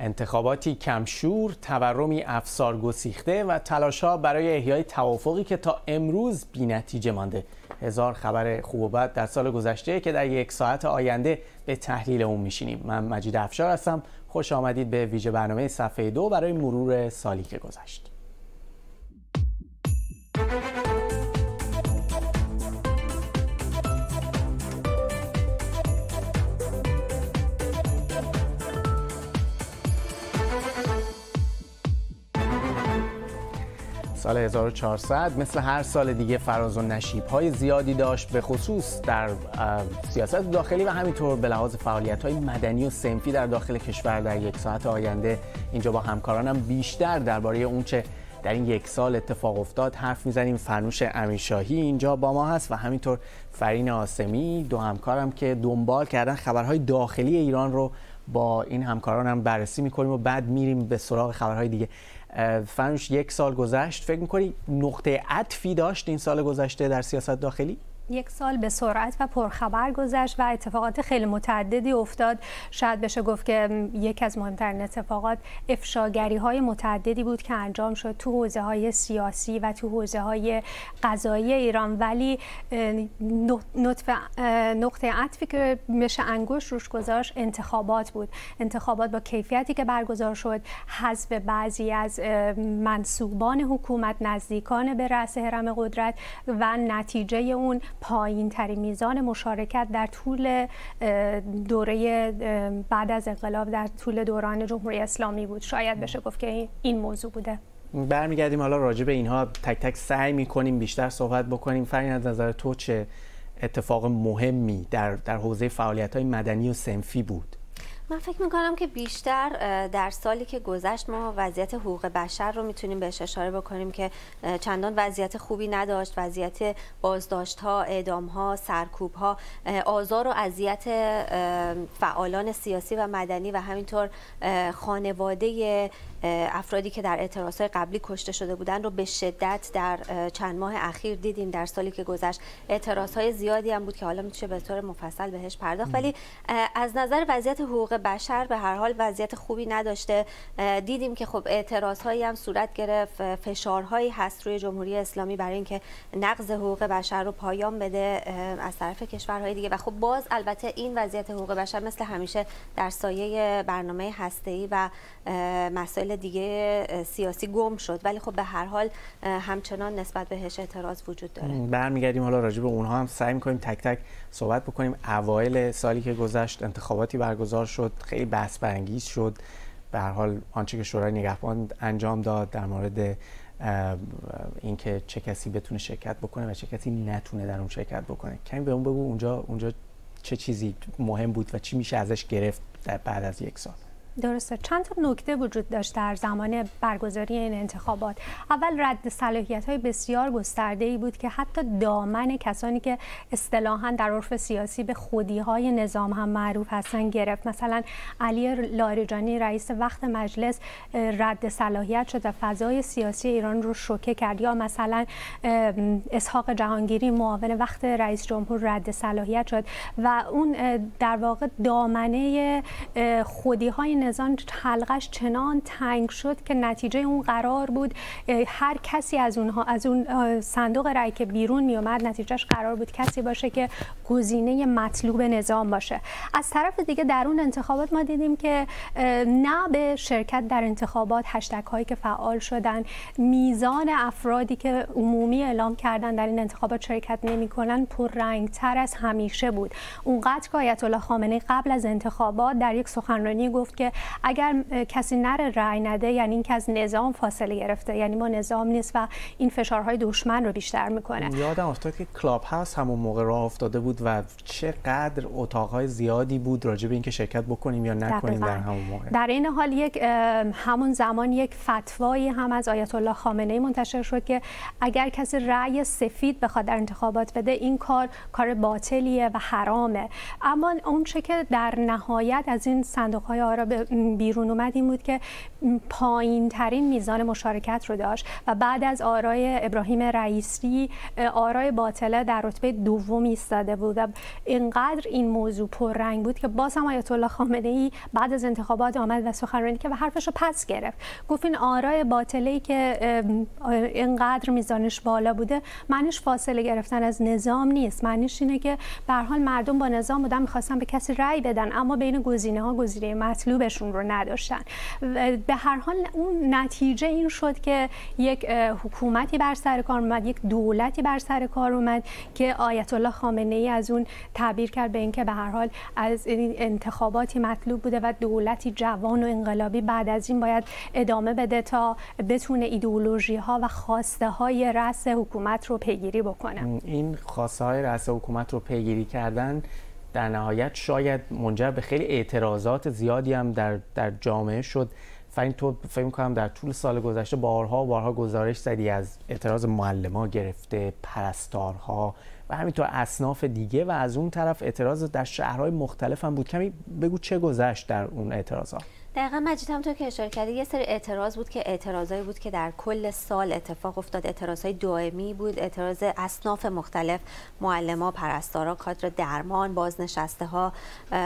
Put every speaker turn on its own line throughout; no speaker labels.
انتخاباتی کمشور، تورمی افسار گسیخته و تلاش‌ها برای احیای توافقی که تا امروز بی‌نتیجه مانده. هزار خبر خوب و بد در سال گذشته که در یک ساعت آینده به تحلیل اون میشینیم. من مجید افشار هستم. خوش آمدید به ویژه برنامه صفحه 2 برای مرور سالی که گذشت. سال 1400 مثل هر سال دیگه فراز و نشیب‌های زیادی داشت، به خصوص در سیاست داخلی و همینطور به لحاظ فعالیت‌های مدنی و صنفی در داخل کشور. در یک ساعت آینده اینجا با همکارانم بیشتر درباره اونچه در این یک سال اتفاق افتاد حرف میزنیم. فرنوش امیرشاهی اینجا با ما هست و همینطور فرین آسمی، دو همکارم که دنبال کردن خبرهای داخلی ایران رو با این همکارانم بررسی می‌کنیم و بعد میریم به سراغ خبرهای دیگه. فرنوش، یک سال گذشت، فکر می‌کنی نقطه عطفی داشت این سال گذشته در سیاست داخلی؟
یک سال به سرعت و پرخبر گذشت و اتفاقات خیلی متعددی افتاد. شاید بشه گفت که یکی از مهمترین اتفاقات افشاگری‌های متعددی بود که انجام شد تو حوزه‌های سیاسی و تو حوزه‌های قضایی ایران، ولی نقطه عطفی که میشه انگشت روش گذاشت انتخابات بود. انتخابات با کیفیتی که برگزار شد، حذف بعضی از منصوبان حکومت، نزدیکان به رأس هرم قدرت و نتیجه اون پایین ترین میزان مشارکت در طول دوره بعد از انقلاب، در طول دوران جمهوری اسلامی بود. شاید بشه گفت که این موضوع بوده.
برمیگردیم حالا راجع به اینها تک تک سعی می‌کنیم بیشتر صحبت بکنیم. فرین، از نظر تو چه اتفاق مهمی در حوزه فعالیت‌های مدنی و صنفی بود؟
من فکر میکنم که بیشتر در سالی که گذشت ما وضعیت حقوق بشر رو میتونیم بهش اشاره بکنیم که چندان وضعیت خوبی نداشت. وضعیت بازداشت‌ها، اعدام‌ها، سرکوب‌ها، آزار و اذیت فعالان سیاسی و مدنی و همینطور خانواده افرادی که در اعتراض‌های قبلی کشته شده بودند رو به شدت در چند ماه اخیر دیدیم. در سالی که گذشت اعتراض‌های زیادی هم بود که حالا میشه به طور مفصل بهش پرداخت، ولی از نظر وضعیت حقوق بشر به هر حال وضعیت خوبی نداشته. دیدیم که خب اعتراض‌هایی هم صورت گرفت، فشارهایی هست روی جمهوری اسلامی برای اینکه نقض حقوق بشر رو پایان بده از طرف کشورهای دیگه و خب باز البته این وضعیت حقوق بشر مثل همیشه در سایه برنامه هسته‌ای و مسائل دیگه سیاسی گم شد، ولی خب به هر حال همچنان نسبت بهش اعتراض وجود داره.
برمیگردیم حالا راجع به اونها هم سعی می‌کنیم تک تک صحبت بکنیم. اوایل سالی که گذشت انتخاباتی برگزار شد، خیلی بحث برانگیز شد. به هر حال آنچه که شورای نگهبان انجام داد در مورد اینکه چه کسی بتونه شرکت بکنه و چه کسی نتونه در اون شرکت بکنه، کمی به اون بگو اونجا چه چیزی مهم بود و چی میشه ازش گرفت بعد از یک سال؟
درسته، چند تا نکته وجود داشت در زمان برگزاری این انتخابات. اول رد صلاحیت‌های بسیار گسترده‌ای بود که حتی دامن کسانی که اصطلاحاً در عرف سیاسی به خودی‌های نظام هم معروف هستن گرفت. مثلا علی لاریجانی رئیس وقت مجلس رد صلاحیت شد و فضای سیاسی ایران رو شوکه کرد، یا مثلا اسحاق جهانگیری معاون وقت رئیس جمهور رد صلاحیت شد و اون در واقع دامنه خودی‌های نظام حلقش چنان تنگ شد که نتیجه اون قرار بود هر کسی از اون صندوق رای که بیرون می اومد نتیجهش قرار بود کسی باشه که گزینه مطلوب نظام باشه. از طرف دیگه در اون انتخابات ما دیدیم که نه به شرکت در انتخابات، هشتگ هایی که فعال شدن، میزان افرادی که عمومی اعلام کردن در این انتخابات شرکت نمی‌کنن پررنگ‌تر از همیشه بود. اونقدر که آیت الله خامنه‌ای قبل از انتخابات در یک سخنرانی گفت که اگر کسی نره رأی نده یعنی اینکه از نظام فاصله گرفته، یعنی ما نظام نیست و این فشارهای دشمن رو بیشتر میکنه.
یادم افتاد که کلاب هاوس همون موقع راه افتاده بود و چقدر اتاقهای زیادی بود راجع به اینکه شرکت بکنیم یا نکنیم در همون موقع.
در این حال همون زمان یک فتوایی هم از آیت الله خامنه‌ای منتشر شد که اگر کسی رأی سفید بخواد در انتخابات بده این کار باطلیه و حرامه. اما اون چه که در نهایت از این صندوق‌های آرا بیرون اومد این بود که پایین ترین میزان مشارکت رو داشت و بعد از آرای ابراهیم رئیسی آرای باطله در رتبه دوم ایستاده بود و اینقدر این موضوع پررنگ بود که باز هم آیت الله خامنه‌ای بعد از انتخابات آمد و سخنرانی که و حرفش رو پس گرفت. گفت این آرای باطله‌ای که اینقدر میزانش بالا بوده معنیش فاصله گرفتن از نظام نیست، معنیش اینه که به هر حال مردم با نظام بودن، می‌خواستن به کسی رأی بدن اما بین گزینه‌ها گزینه مطلوبشون رو نداشتن. به هر حال اون نتیجه این شد که یک حکومتی بر سر کار اومد، یک دولتی بر سر کار اومد که آیت الله خامنه‌ای از اون تعبیر کرد به اینکه به هر حال از این انتخاباتی مطلوب بوده و دولتی جوان و انقلابی بعد از این باید ادامه بده تا بتونه ایدئولوژی‌ها و خواسته‌های رأس حکومت رو پیگیری بکنه.
این خواسته‌های رأس حکومت رو پیگیری کردن در نهایت شاید منجر به خیلی اعتراضات زیادی هم در جامعه شد. فرین تو فکر می‌کنم در طول سال گذشته بارها گزارش زدی از اعتراض معلم‌ها گرفته، پرستارها و همینطور اصناف دیگه و از اون طرف اعتراض در شهرهای مختلف هم بود. کمی بگو چه گذشت در اون اعتراضات؟
دقیقاً مجید همونطور که اشاره کردی یه سری اعتراض بود که اعتراضایی بود که در کل سال اتفاق افتاد، اعتراضهای دائمی بود، اعتراض اصناف مختلف، معلما، پرستارا، کادر درمان، بازنشسته ها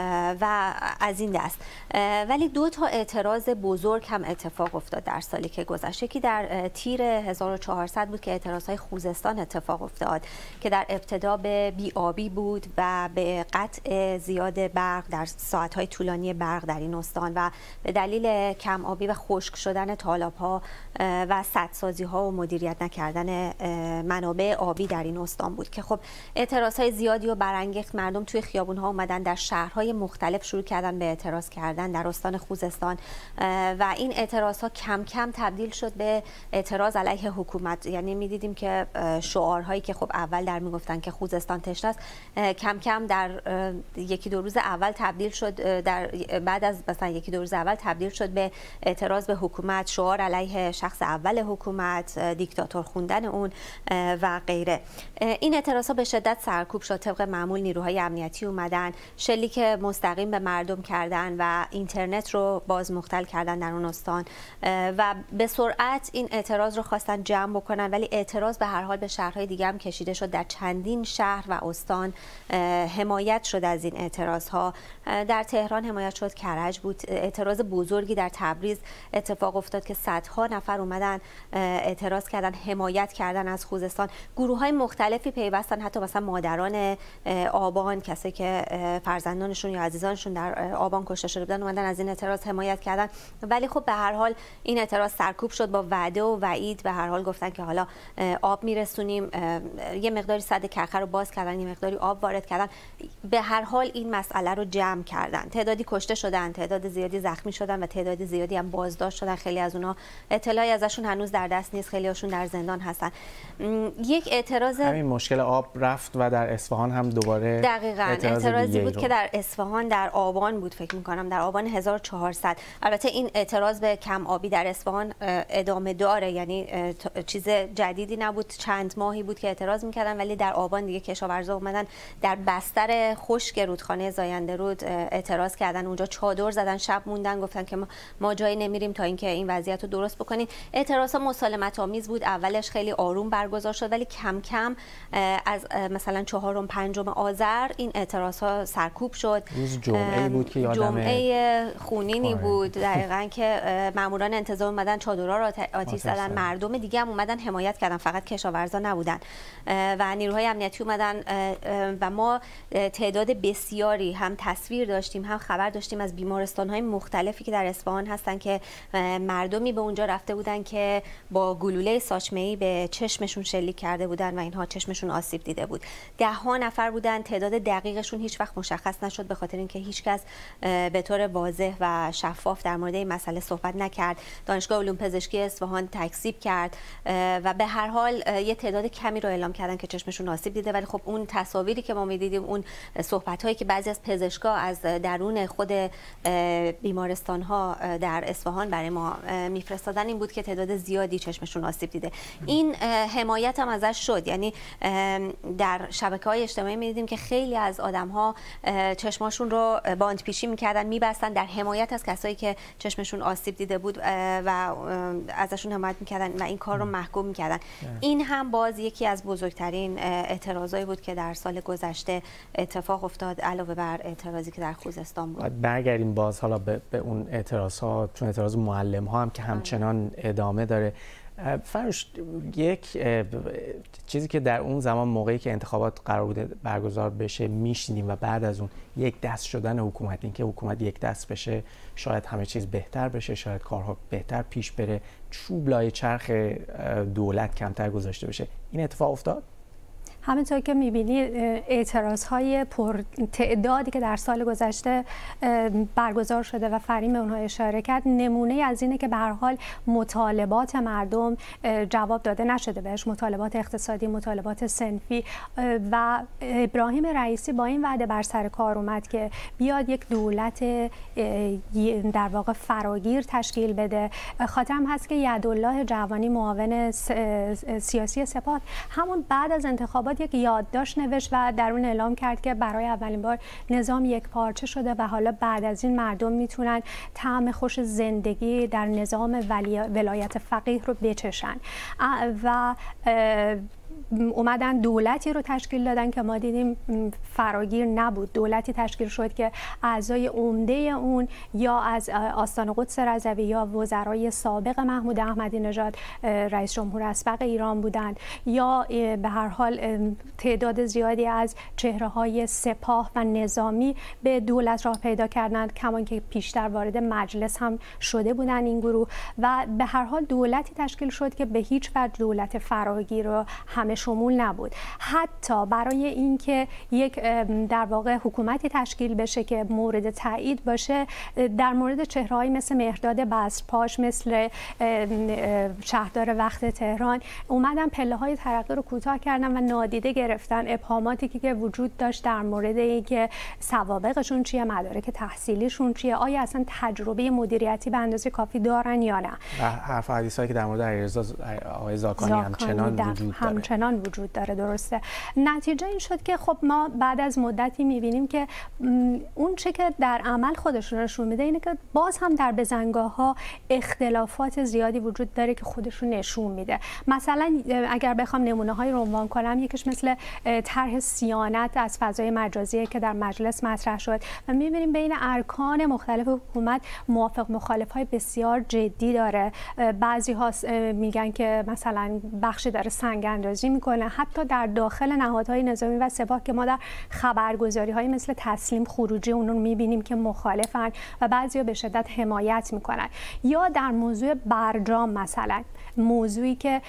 و از این دست. ولی 2 تا اعتراض بزرگ هم اتفاق افتاد در سالی که گذشت. یکی در تیر 1400 بود که اعتراضهای خوزستان اتفاق افتاد که در ابتدا به بی‌آبی بود و به قطع زیاد برق در ساعت‌های طولانی برق در این استان و به دلیل کم آبی و خشک شدن تالاب‌ها و سدسازی‌ها و مدیریت نکردن منابع آبی در این استان بود که خب اعتراض‌های زیادی رو برانگیخت. مردم توی خیابون‌ها اومدن، در شهرهای مختلف شروع کردن به اعتراض کردن در استان خوزستان و این اعتراض‌ها کم کم تبدیل شد به اعتراض علیه حکومت. یعنی می‌دیدیم که شعارهایی که خب اول در میگفتن که خوزستان تشنه است کم کم در یکی دو روز اول تبدیل شد، در بعد از مثلا یکی دو روز اول تبدیل شد به اعتراض به حکومت، شعار علیه شخص اول حکومت، دیکتاتور خوندن اون و غیره. این اعتراضها به شدت سرکوب شد. طبق معمول نیروهای امنیتی اومدن، شلیک مستقیم به مردم کردن و اینترنت رو باز مختل کردن در اون استان و به سرعت این اعتراض رو خواستن جمع بکنن، ولی اعتراض به هر حال به شهرهای دیگه هم کشیده شد. در چندین شهر و استان حمایت شد از این اعتراضها. در تهران حمایت شد، کرج بود، اعتراض بزرگی در تبریز اتفاق افتاد که صدها نفر اومدن اعتراض کردن، حمایت کردن از خوزستان. گروه‌های مختلفی پیوستن، حتی مثلا مادران آبان، کسایی که فرزندانشون یا عزیزانشون در آبان کشته شده بودن اومدن از این اعتراض حمایت کردن. ولی خب به هر حال این اعتراض سرکوب شد با وعده و وعید. به هر حال گفتن که حالا آب میرسونیم، یه مقداری سد کرخه رو باز کردن، یه مقداری آب وارد کردن. به هر حال این مسئله رو جمع کردن. تعدادی کشته شدن، تعداد زیادی زخمی شدن و تعداد زیادی هم بازداشت شدن. خیلی از اونها اطلاعی ازشون هنوز در دست نیست، خیلی هاشون در زندان هستن. یک اعتراض
همین مشکل آب رفت و در اصفهان هم دوباره
دقیقاً اعتراضی بود که در اصفهان در آبان بود، فکر می‌کنم در آبان 1400. البته این اعتراض به کم آبی در اصفهان ادامه داره، یعنی چیز جدیدی نبود، چند ماهی بود که اعتراض می‌کردن، ولی در آبان دیگه کشاورزا اومدن در بستر خشک رودخانه زاینده رود اعتراض کردن، اونجا چادر زدن، شب موندن، گفتن که ما جایی نمیریم تا اینکه این وضعیت رو درست بکنیم. اعتراضا مسالمت آمیز بود، اولش خیلی آروم برگزار شد ولی کم کم از مثلا 4 و 5 آذر این اعتراضها سرکوب شد.
روز جمعه بود که یادمه،
جمعه خونینی بود دقیقاً که ماموران انتظامی اومدن چادرها رو آتش زدن، مردم دیگه هم اومدن حمایت کردن، فقط کشاورزا نبودن و نیروهای امنیتی اومدن و ما تعداد بسیاری هم تصویر داشتیم هم خبر داشتیم از بیمارستان‌های مختلفی که در اصفهان هستن که مردمی به اونجا رفته بودن که با گلوله ساچمه‌ای به چشمشون شلیک کرده بودن و اینها چشمشون آسیب دیده بود. 10 نفر بودن، تعداد دقیقشون هیچ وقت مشخص نشد به خاطر اینکه هیچکس به طور واضح و شفاف در مورد این مسئله صحبت نکرد. دانشگاه علوم پزشکی اصفهان تکذیب کرد و به هر حال یه تعداد کمی رو اعلام کردن که چشمشون آسیب دیده، ولی خب اون تصاویری که ما می‌دیدیم، اون صحبت‌هایی که بعضی از پزشکا از درون خود دبستان‌ها در اصفهان برای ما میفرستادن این بود که تعداد زیادی چشمشون آسیب دیده. این حمایت هم ازش شد، یعنی در شبکه‌های اجتماعی می‌دیدیم که خیلی از آدم‌ها چشماشون رو باندپیشی می‌کردن، می‌بستن در حمایت از کسایی که چشمشون آسیب دیده بود و ازشون حمایت می‌کردن و این کار رو محکوم می‌کردن. این هم باز یکی از بزرگترین اعتراضایی بود که در سال گذشته اتفاق افتاد، علاوه بر اعتراضی که در خوزستان بود.
برگردیم باز حالا به اون اعتراض‌ها، چون اعتراض معلم‌ها هم که همچنان ادامه داره. فرش، یک چیزی که در اون زمان موقعی که انتخابات قرار بوده برگزار بشه میشنیدیم و بعد از اون یک دست شدن حکومت، این که حکومت یک دست بشه شاید همه چیز بهتر بشه، شاید کارها بهتر پیش بره، چوب لای چرخ دولت کمتر گذاشته بشه. این اتفاق افتاد؟
همینطور که می‌بینید اعتراض‌های پر تعدادی که در سال گذشته برگزار شده و فریم به اونها اشاره کرد نمونه از اینه که به هر حال مطالبات مردم جواب داده نشده بهش، مطالبات اقتصادی، مطالبات صنفی. و ابراهیم رئیسی با این وعده بر سر کار اومد که بیاد یک دولت در واقع فراگیر تشکیل بده. خاطرم هست که یدالله جوانی معاون سیاسی سپاه همون بعد از انتخابات یک یادداشت نوشت و در اون اعلام کرد که برای اولین بار نظام یک پارچه شده و حالا بعد از این مردم میتونن طعم خوش زندگی در نظام ولایت فقیه رو بچشن و اومدن دولتی رو تشکیل دادن که ما دیدیم فراگیر نبود. دولتی تشکیل شد که اعضای عمده اون یا از آستان قدس رضوی یا وزرای سابق محمود احمدی نژاد رئیس جمهور اسبق ایران بودند، یا به هر حال تعداد زیادی از چهره‌های سپاه و نظامی به دولت راه پیدا کردند، کمان که پیشتر وارد مجلس هم شده بودند این گروه. و به هر حال دولتی تشکیل شد که به هیچ وجه دولت فراگیر رو همه شمول نبود. حتی برای اینکه یک در واقع حکومتی تشکیل بشه که مورد تایید باشه، در مورد چهره‌هایی مثل مهرداد بصرپاش، مثل شهردار وقت تهران اومدن پله‌های ترقی رو کوتاه کردن و نادیده گرفتن ابهاماتی که وجود داشت در مورد اینکه سوابقشون چیه، مدارک تحصیلیشون چیه، آیا اصلا تجربه مدیریتی به اندازه کافی دارن یا نه.
حرف حدیثایی که در مورد علیرضا آقای زاکانی همچنان وجود داره. درسته. نتیجه این شد که خب ما بعد از مدتی می‌بینیم که اون چه که در عمل خودشون نشون میده اینه که باز هم در بزنگاه‌ها اختلافات زیادی وجود داره که خودشون نشون میده. مثلا اگر بخوام نمونه‌های رو عنوان کنم، یکیش مثل طرح صیانت از فضای مجازی که در مجلس مطرح شد و می‌بینیم بین ارکان مختلف حکومت موافق مخالف‌های بسیار جدی داره. بعضی‌ها میگن که مثلا بخشی داره سنگ اندازی میکنه، حتی در داخل نهادهای نظامی و سپاه که ما در خبرگزاری‌های مثل تسلیم خروجی اون رو می‌بینیم که مخالفن و بعضیا به شدت حمایت میکنن. یا در موضوع برجام مثلا، موضوعی که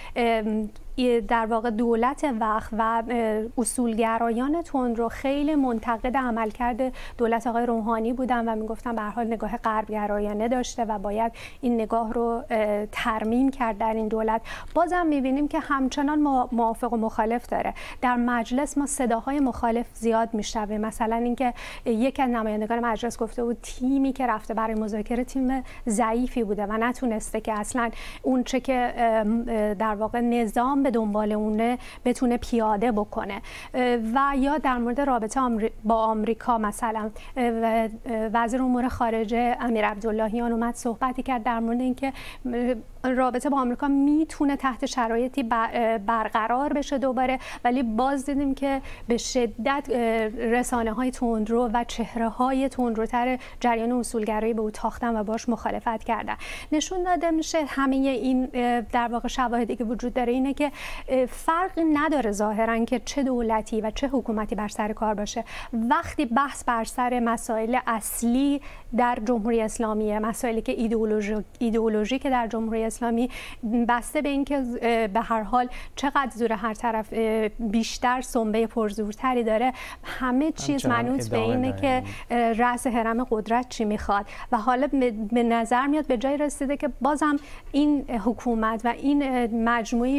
در واقع دولت وقت و اصولگرایان تندرو خیلی منتقد عملکرد دولت آقای روحانی بودن و میگفتن به هر حال نگاه غربگرایانه داشته و باید این نگاه رو ترمیم کرد در این دولت. بازم میبینیم که همچنان موافق و مخالف داره. در مجلس ما صداهای مخالف زیاد میشنویم. مثلا اینکه یکی از نمایندگان مجلس گفته بود تیمی که رفته برای مذاکره تیم ضعیفی بوده و نتونسته که اصلا اون چه که در واقع نظام به دنبال اونه بتونه پیاده بکنه. و یا در مورد رابطه با آمریکا مثلا وزیر امور خارجه امیر عبداللهیان اومد صحبتی کرد در مورد اینکه رابطه با آمریکا میتونه تحت شرایطی برقرار بشه دوباره، ولی باز دیدیم که به شدت رسانه‌های تندرو و چهره‌های تندروتر جریان اصولگرایی به او تاختن و باش مخالفت کردن. نشون داده میشه همه این در واقع شواهدی که وجود داره اینه که فرقی نداره ظاهراً که چه دولتی و چه حکومتی بر سر کار باشه. وقتی بحث بر سر مسائل اصلی در جمهوری اسلامی، مسائلی که ایدئولوژی که در جمهوری اسلامی بسته به اینکه به هر حال چقدر زور هر طرف بیشتر سنبه پرزورتری داره، همه چیز منوط به اینه که رأس هرم قدرت چی میخواد. و حالا به نظر میاد به جای رسیده که بازم این حکومت و این مجموعه چینه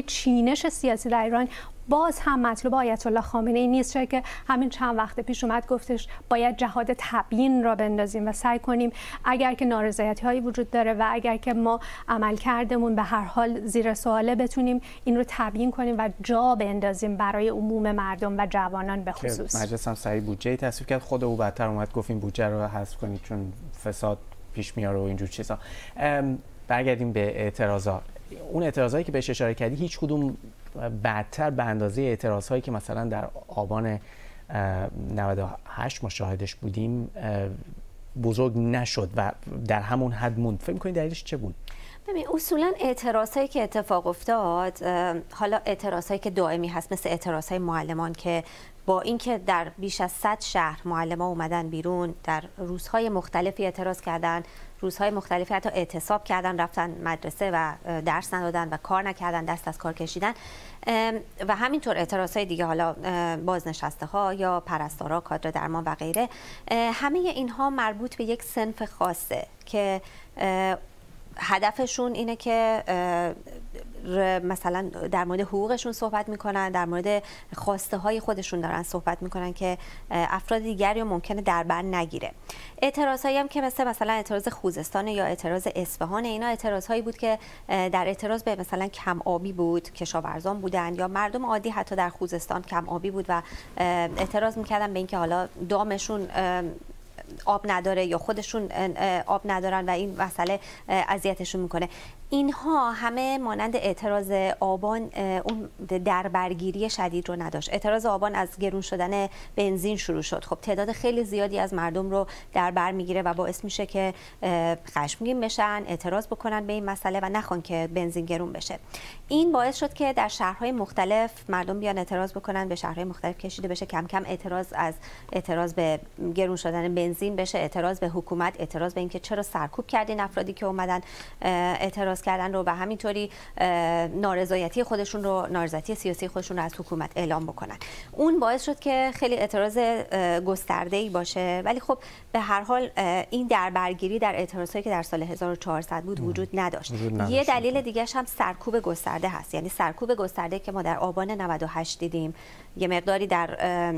بینش سیاسی در ایران باز هم مطلوب آیت الله خامنه‌ای نیست، چرا که همین چند وقت پیش اومد گفتش باید جهاد تبیین را بندازیم و سعی کنیم اگر که نارضایتی‌هایی وجود داره و اگر که ما عملکردمون به هر حال زیر سواله بتونیم این رو تبیین کنیم و جا بندازیم برای عموم مردم و جوانان به خصوص.
مجلس هم سریع بودجه تصویب کرد، خود او بدتر اومد گفت این بودجه رو حذف کنید چون فساد پیش میاره و اینجور چیزا. برگردیم به اعتراضات. اون اعتراضایی که بهش اشاره کردی هیچ کدوم بعدتر به اندازه اعتراضهایی که مثلا در آبان 98 مشاهدش بودیم بزرگ نشد و در همون حد موند. فکر می‌کنید دلیلش چه بود؟
ببین اصولا اعتراضایی که اتفاق افتاد، حالا اعتراضایی که دائمی هست مثل اعتراضهای معلمان که با اینکه در بیش از 100 شهر معلمان اومدن بیرون، در روزهای مختلفی اعتراض کردن، روزهای مختلفی حتی اعتصاب کردن، رفتن مدرسه و درس ندادن و کار نکردن، دست از کار کشیدن و همینطور اعتراضهای دیگه، حالا بازنشسته ها یا پرستارا، کادر درمان و غیره. همه اینها مربوط به یک صنف خاصه که هدفشون اینه که مثلا در مورد حقوقشون صحبت میکنن، در مورد خواسته های خودشون دارن صحبت میکنن که افراد دیگری رو ممکنه در بر نگیره. اعتراض هایی هم که مثلا اعتراض خوزستان یا اعتراض اصفهان، اینا اعتراض هایی بود که در اعتراض به مثلا کم آبی بود، کشاورزان بودن یا مردم عادی حتی در خوزستان کم آبی بود و اعتراض میکردن به اینکه حالا دامشون آب نداره یا خودشون آب ندارن و این مسئله اذیتشون میکنه. اینها همه مانند اعتراض آبان اون دربرگیری شدید رو نداشت. اعتراض آبان از گرون شدن بنزین شروع شد. خب تعداد خیلی زیادی از مردم رو در بر میگیره و باعث میشه که خشمگین بشن، اعتراض بکنن به این مسئله و نخوان که بنزین گرون بشه. این باعث شد که در شهرهای مختلف مردم بیان اعتراض بکنن، به شهرهای مختلف کشیده بشه. کم کم اعتراض به گرون شدن بنزین بشه، اعتراض به حکومت، اعتراض به اینکه چرا سرکوب کردین افرادی که اومدن اعتراض کردن رو و همینطوری نارضایتی خودشون رو، نارضایتی سیاسی خودشون رو از حکومت اعلام بکنن. اون باعث شد که خیلی اعتراض گسترده‌ای باشه، ولی خب به هر حال این دربرگیری در اعتراضایی که در سال 1400 بود وجود نداشت. یه دلیل دیگه‌ش هم سرکوب گسترده هست، یعنی سرکوب گسترده که ما در آبان 98 دیدیم، یه مقداری در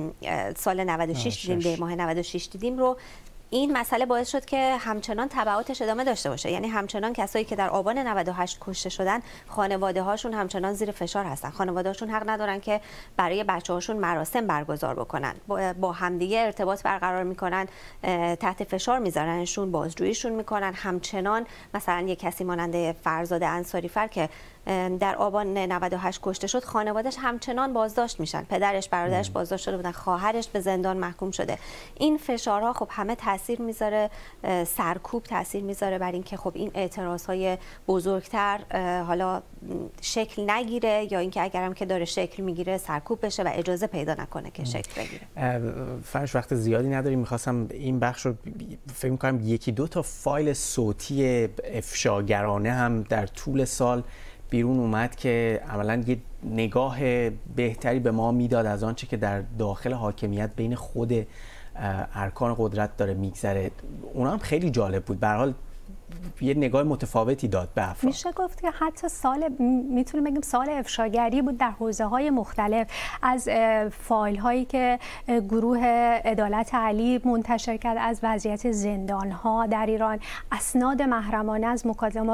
سال 96 دیدیم، در ماه 96 دیدیم رو. این مسئله باعث شد که همچنان تبعاتش ادامه داشته باشه، یعنی همچنان کسایی که در آبان 98 کشته شدن خانواده هاشون همچنان زیر فشار هستن. خانواده هاشون حق ندارن که برای بچه هاشون مراسم برگزار بکنن، با همدیگه ارتباط برقرار میکنن، تحت فشار میذارنشون، بازجوییشون میکنن. همچنان مثلا یک کسی مانند فرزاد انصاریفر که در آبان 98 کشته شد، خانواده‌اش همچنان بازداشت میشن، پدرش، برادرش بازداشت شده بودن، خواهرش به زندان محکوم شده. این فشارها خب همه تاثیر میذاره، سرکوب تاثیر میذاره بر اینکه خب این اعتراضهای بزرگتر حالا شکل نگیره یا اینکه اگرم که داره شکل میگیره سرکوب بشه و اجازه پیدا نکنه که شکل بگیره.
فرش وقت زیادی نداریم، میخواستم این بخش رو فکر می‌کنم یکی دو تا فایل صوتی افشاگرانه هم در طول سال بیرون اومد که عملاً یه نگاه بهتری به ما میداد از آنچه که در داخل حاکمیت بین خود ارکان قدرت داره میگذره. اونا هم خیلی جالب بود. به هر حال یه نگاه متفاوتی داد به افراد.
میشه گفت که حتی میتونیم بگیم سال افشاگری بود در حوزه‌های مختلف، از فایل‌هایی که گروه عدالت علی منتشر کرد از وضعیت زندان‌ها در ایران، اسناد محرمانه از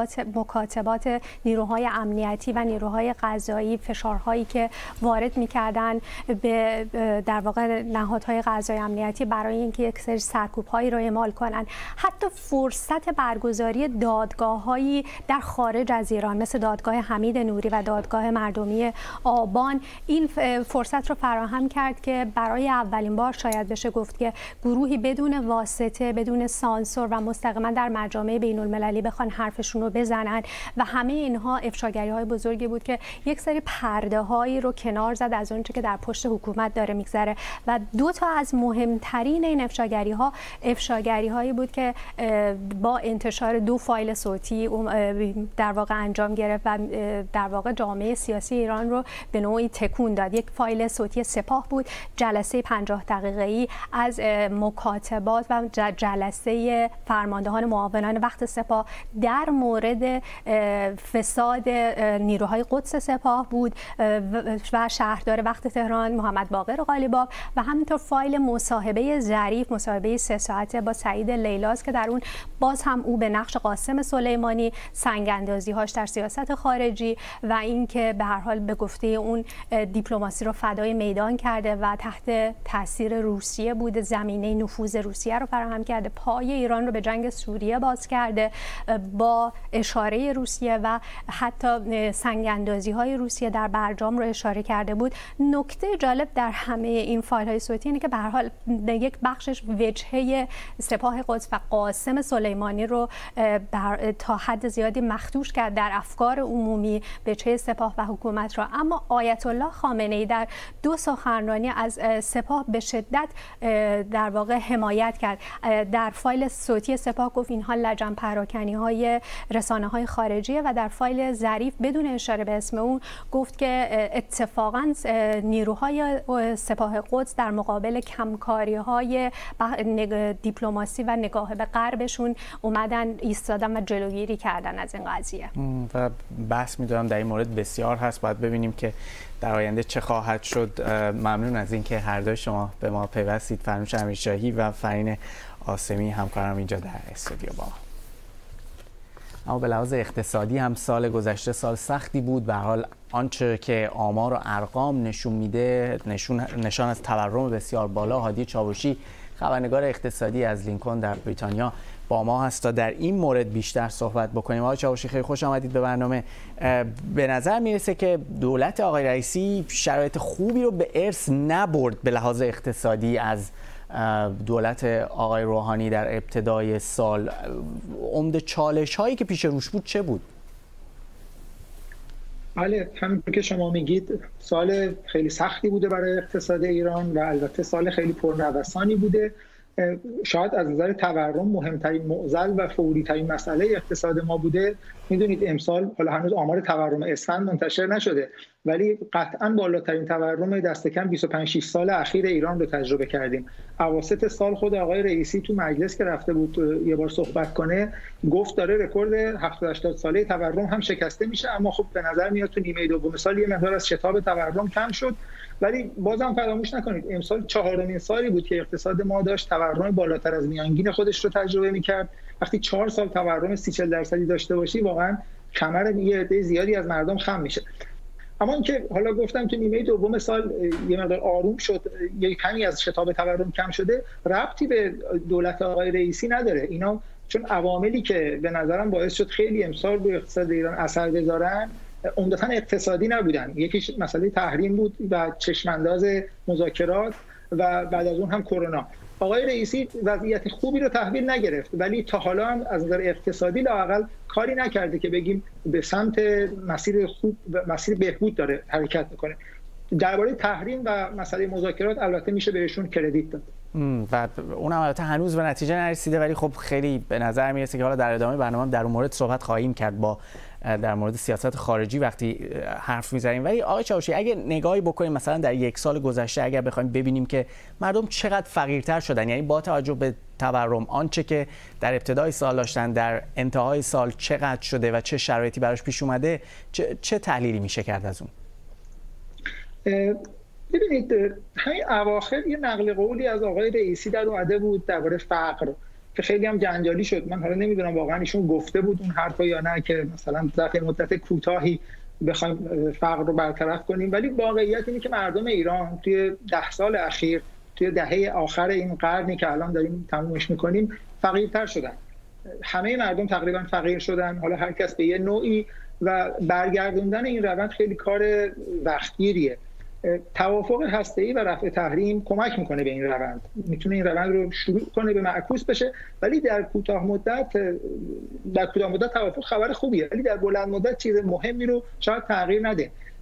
مکاتبات نیروهای امنیتی و نیروهای قضایی، فشارهایی که وارد می‌کردن به در واقع نهادهای قضایی امنیتی برای اینکه یک سری سرکوب‌هایی رو اعمال کنن. حتی فرصت برگزاری دادگاه‌هایی در خارج از ایران مثل دادگاه حمید نوری و دادگاه مردمی آبان این فرصت رو فراهم کرد که برای اولین بار شاید بشه گفت که گروهی بدون واسطه، بدون سانسور و مستقیما در مجامع بین‌المللی بخوان حرفشون رو بزنن و همه اینها افشاگری‌های بزرگی بود که یک سری پرده‌هایی رو کنار زد از اونچه که در پشت حکومت داره میگذره. و دو تا از مهمترین این افشاگری‌هایی بود که با انتشار انتشار 2 فایل صوتی در واقع انجام گرفت و در واقع جامعه سیاسی ایران رو به نوعی تکون داد. یک فایل صوتی سپاه بود، جلسه 50 دقیقه‌ای از مکاتبات و جلسه فرماندهان معاونان وقت سپاه در مورد فساد نیروهای قدس سپاه بود و شهردار وقت تهران محمد باقر قالیباف و همینطور فایل مصاحبه ظریف، مصاحبه 3 ساعته با سعید لیلاز که در اون باز هم او به نقش قاسم سلیمانی، سنگ‌اندازی‌هاش در سیاست خارجی و اینکه به هر حال به گفته اون دیپلماسی رو فدای میدان کرده و تحت تاثیر روسیه بوده، زمینه نفوذ روسیه رو فراهم کرده، پای ایران رو به جنگ سوریه باز کرده با اشاره روسیه و حتی سنگ‌اندازی‌های روسیه در برجام رو اشاره کرده بود. نکته جالب در همه این فایل‌های صوتی اینه که به هر حال یک بخشش وجهه سپاه قدس و قاسم سلیمانی رو تا حد زیادی مخدوش کرد در افکار عمومی وجهه سپاه و حکومت را، اما آیت الله خامنه‌ای در 2 سخنرانی از سپاه به شدت در واقع حمایت کرد. در فایل صوتی سپاه گفت اینها لجن پراکنی‌های رسانه‌های خارجیه و در فایل ظریف بدون اشاره به اسم اون گفت که اتفاقاً نیروهای سپاه قدس در مقابل کمکاری‌های دیپلماسی و نگاه به غربشون اومدن ایستادن و جلوگیری کردن از این قضیه.
و بحث می‌دونم در این مورد بسیار هست، باید ببینیم که در آینده چه خواهد شد. ممنون از اینکه هر دوی شما به ما پیوستید، فرنوش امیرشاهی و فرین آسمی همکارم اینجا در استودیو با ما. اما به لحاظ اقتصادی هم سال گذشته سال سختی بود. به هر حال آنچه که آمار و ارقام نشون میده نشان از تورم بسیار بالا. هادی چاوشی خبرنگار اقتصادی از لینکن در بریتانیا با ما هست تا در این مورد بیشتر صحبت بکنیم. آقای چاوشی خیلی خوش آمدید به برنامه. به نظر میرسه که دولت آقای رئیسی شرایط خوبی رو به ارث نبرد به لحاظ اقتصادی از دولت آقای روحانی در ابتدای سال. عمده چالش هایی که پیش روش بود چه بود؟
بله، همونطور که شما میگید سال خیلی سختی بوده برای اقتصاد ایران و البته سال خیلی پرنوسانی بوده. شاید از نظر تورم مهمترین معضل و فوری ترین مسئله اقتصاد ما بوده. میدونید امسال حالا هنوز آمار تورم اسفند منتشر نشده ولی قطعا بالاترین تورم دست کم 25-6 سال اخیر ایران رو تجربه کردیم. اواسط سال خود آقای رئیسی تو مجلس که رفته بود یه بار صحبت کنه گفت داره رکورد 70-80 ساله تورم هم شکسته میشه، اما خب به نظر میاد تو نیمه دوم سال یه مقدار از شتاب تورم کم شد. ولی بازم فراموش نکنید امسال 4مین سالی بود که اقتصاد ما داشت تورم بالاتر از میانگین خودش رو تجربه میکرد. وقتی 4 سال تورم 30-40% داشته باشی واقعا کمر یه عده زیادی از مردم خم میشه. اما اینکه حالا گفتم که نیمه دوم سال یه مقدار آروم شد، یه کمی از شتاب تورم کم شده، ربطی به دولت آقای رئیسی نداره. اینا چون عواملی که به نظرم باعث شد خیلی امسال روی اقتصاد ایران اثر بذارن عمدتاً اقتصادی نبودن. یکیش مسئله تحریم بود و چشمانداز مذاکرات و بعد از اون هم کرونا. آقای رئیسی وضعیت خوبی رو تحویل نگرفت ولی تا حالا هم از نظر اقتصادی لااقل کاری نکرده که بگیم به سمت مسیر خوب و مسیر بهبود داره حرکت میکنه. درباره تحریم و مسئله مذاکرات البته میشه بهشون کردیت داد
و اونم البته هنوز به نتیجه نرسیده ولی خب خیلی به نظر میرسه که حالا در ادامه برنامه در اون مورد صحبت خواهیم کرد با در مورد سیاست خارجی وقتی حرف میزنیم. ولی آقای چاوشی اگه نگاهی بکنیم مثلا در 1 سال گذشته اگر بخوایم ببینیم که مردم چقدر فقیرتر شدن، یعنی با توجه به تورم آنچه که در ابتدای سال داشتن در انتهای سال چقدر شده و چه شرایطی براش پیش اومده، چه تحلیلی میشه کرد از اون؟
ببینید همین اواخر یه نقل قولی از آقای رئیسی در اومده بود درباره فقر که خیلی هم جنجالی شد. من حالا نمیدونم واقعا ایشون گفته بود اون حرفو یا نه که مثلا ظرف مدت کوتاهی بخوایم فقر رو برطرف کنیم، ولی واقعیت اینه که مردم ایران توی 10 سال اخیر، توی دهه آخر این قرنی که الان داریم تمومش میکنیم فقیرتر شدن. همه مردم تقریبا فقیر شدن، حالا هر کس به یه نوعی، و برگردوندن این روند خیلی کار وقتگیریه. توافق هسته‌ای و رفع تحریم کمک میکنه به این روند، میتونه این روند رو شروع کنه به معکوس بشه، ولی در کوتاه مدت توافق خبر خوبیه، ولی در بلند مدت چیز مهمی رو شاید تغییر نده.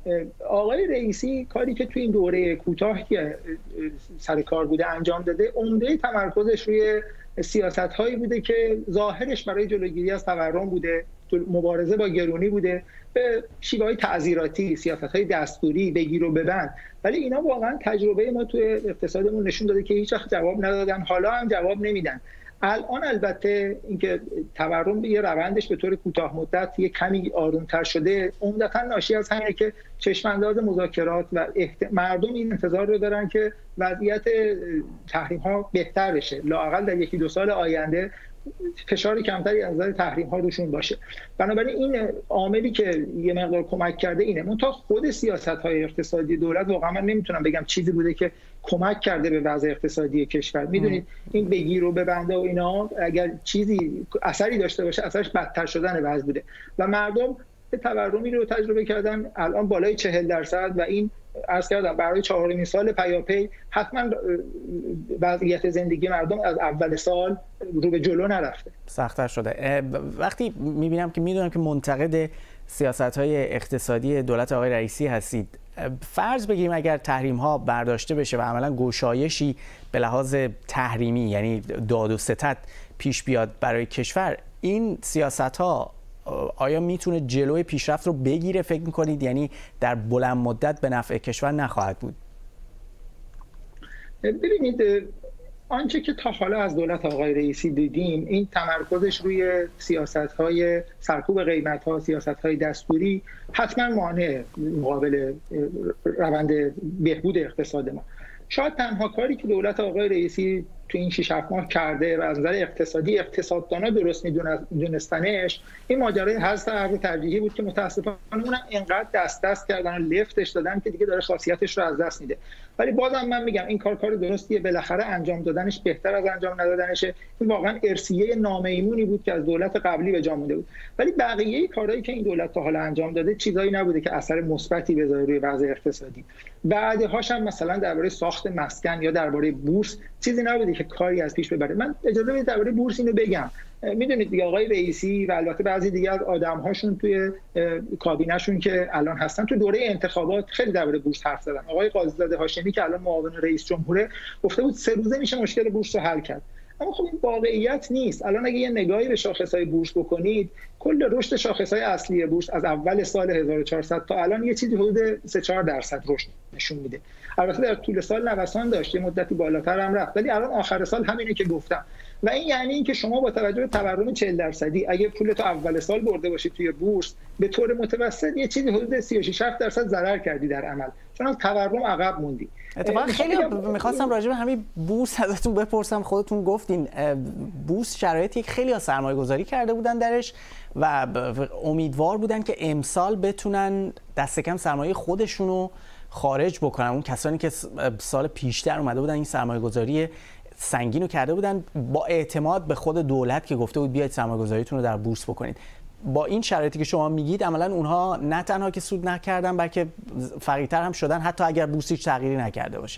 آقای رئیسی کاری که تو این دوره کوتاه که سر کار بوده انجام داده، عمده تمرکزش روی سیاست‌هایی بوده که ظاهرش برای جلوگیری از تورم بوده، مبارزه با گرونی بوده، به شیوه‌های تعزیراتی، سیاست‌های دستوری، بگیر و ببند. ولی اینا واقعا تجربه ما توی اقتصادمون نشون داده که هیچ وقت جواب ندادن، حالا هم جواب نمیدن. الان البته اینکه تورم به یه روندش به طور کوتاه مدت یه کمی آرومتر شده، عمدتاً ناشی از همینه که چشم‌انداز مذاکرات و مردم این انتظار رو دارن که وضعیت تحریم‌ها بهتر بشه، لااقل در 1-2 سال آینده فشار کمتری از نظر تحریم‌ها روشون باشه. بنابراین این عاملی که یه مقدار کمک کرده اینه. منتها خود سیاست‌های اقتصادی دولت واقعا من نمیتونم بگم چیزی بوده که کمک کرده به وضع اقتصادی کشور. میدونید این بگیر و ببنده و اینا اگر چیزی اثری داشته باشه، اثرش بدتر شدن وضع بوده و مردم تورمی رو تجربه کردن الان بالای 40% و این عرض کردم برای 4مین سال پیاپی حتما وضعیت زندگی مردم از اول سال رو به جلو نرفته،
سخت‌تر شده. وقتی میبینم که میدونم که منتقد سیاست‌های اقتصادی دولت آقای رئیسی هستید، فرض بگیریم اگر تحریم‌ها برداشته بشه و عملاً گشایشی به لحاظ تحریمی یعنی داد و ستد پیش بیاد برای کشور، این سیاست‌ها آیا میتونه جلوی پیشرفت رو بگیره؟ فکر میکنید یعنی در بلند مدت به نفع کشور نخواهد بود؟
ببینید آنچه که تا حالا از دولت آقای رئیسی دیدیم این تمرکزش روی سیاست‌های سرکوب قیمت‌ها، سیاست‌های دستوری حتما مانع مقابل روند بهبود اقتصاد ما. شاید تنها کاری که دولت آقای رئیسی تو این 6-7 ماه کرده و از نظر اقتصادی اقتصاددانا درست میدونستنش این ماجرای حذف ارز ترجیحی بود که متاسفانه اونم اینقدر دست کردن و لفتش دادن که دیگه داره خاصیتش رو از دست میده. ولی بازم من میگم این کار درستیه، بالاخره انجام دادنش بهتر از انجام ندادنشه. این واقعا ارثیه نامیمونی بود که از دولت قبلی به جا مونده بود. ولی بقیه کارهایی که این دولت تا حالا انجام داده چیزایی نبوده که اثر مثبتی بذاره روی وضع اقتصادی. بعدهاش هم مثلا درباره ساخت مسکن یا درباره بورس چیزی نبوده که کاری از پیش ببره. من اجازه بدید درباره بورس اینو بگم. میدونید دیگه آقای رئیسی و البته بعضی دیگه از آدم‌هاشون توی کابینه‌شون که الان هستن تو دوره انتخابات خیلی درباره بورس حرف زدن. آقای قاضی‌زاده هاشمی که الان معاون رئیس جمهوره گفته بود 3 روزه میشه مشکل بورس رو حل کرد. اما خب این واقعیت نیست. الان اگه یه نگاهی به شاخص‌های بورس بکنید، کل رشد شاخص‌های اصلی بورس از اول سال 1400 تا الان یه چیزی حدود 3-4% رشد نشون میده. البته در طول سال نوسان داشت، یه مدتی بالاتر هم رفت، ولی الان آخر سال همینه که گفتم. و این یعنی اینکه شما با توجه به تورم 40% اگه پولتو اول سال برده باشید توی بورس، به طور متوسط یه چیزی حدود 36-7% ضرر کردی در عمل، چون از تورم عقب موندی.
اتفاقا خیلی می‌خواستم راجع به همین بورس ازتون بپرسم. خودتون گفتین بورس شرایطی که خیلی سرمایه‌گذاری کرده بودن درش و امیدوار بودن که امسال بتونن دست کم سرمایه خودشونو خارج بکنن. اون کسانی که سال پیشتر اومده بودن این سرمایه‌گذاری سنگین رو کرده بودن با اعتماد به خود دولت که گفته بود بیاید سرمایه‌گذاریتون رو در بورس بکنید. با این شرایطی که شما میگید عملاً اونها نه تنها که سود نکردن بلکه فقیرتر هم شدن، حتی اگر بورس هیچ تغییری نکرده باشه.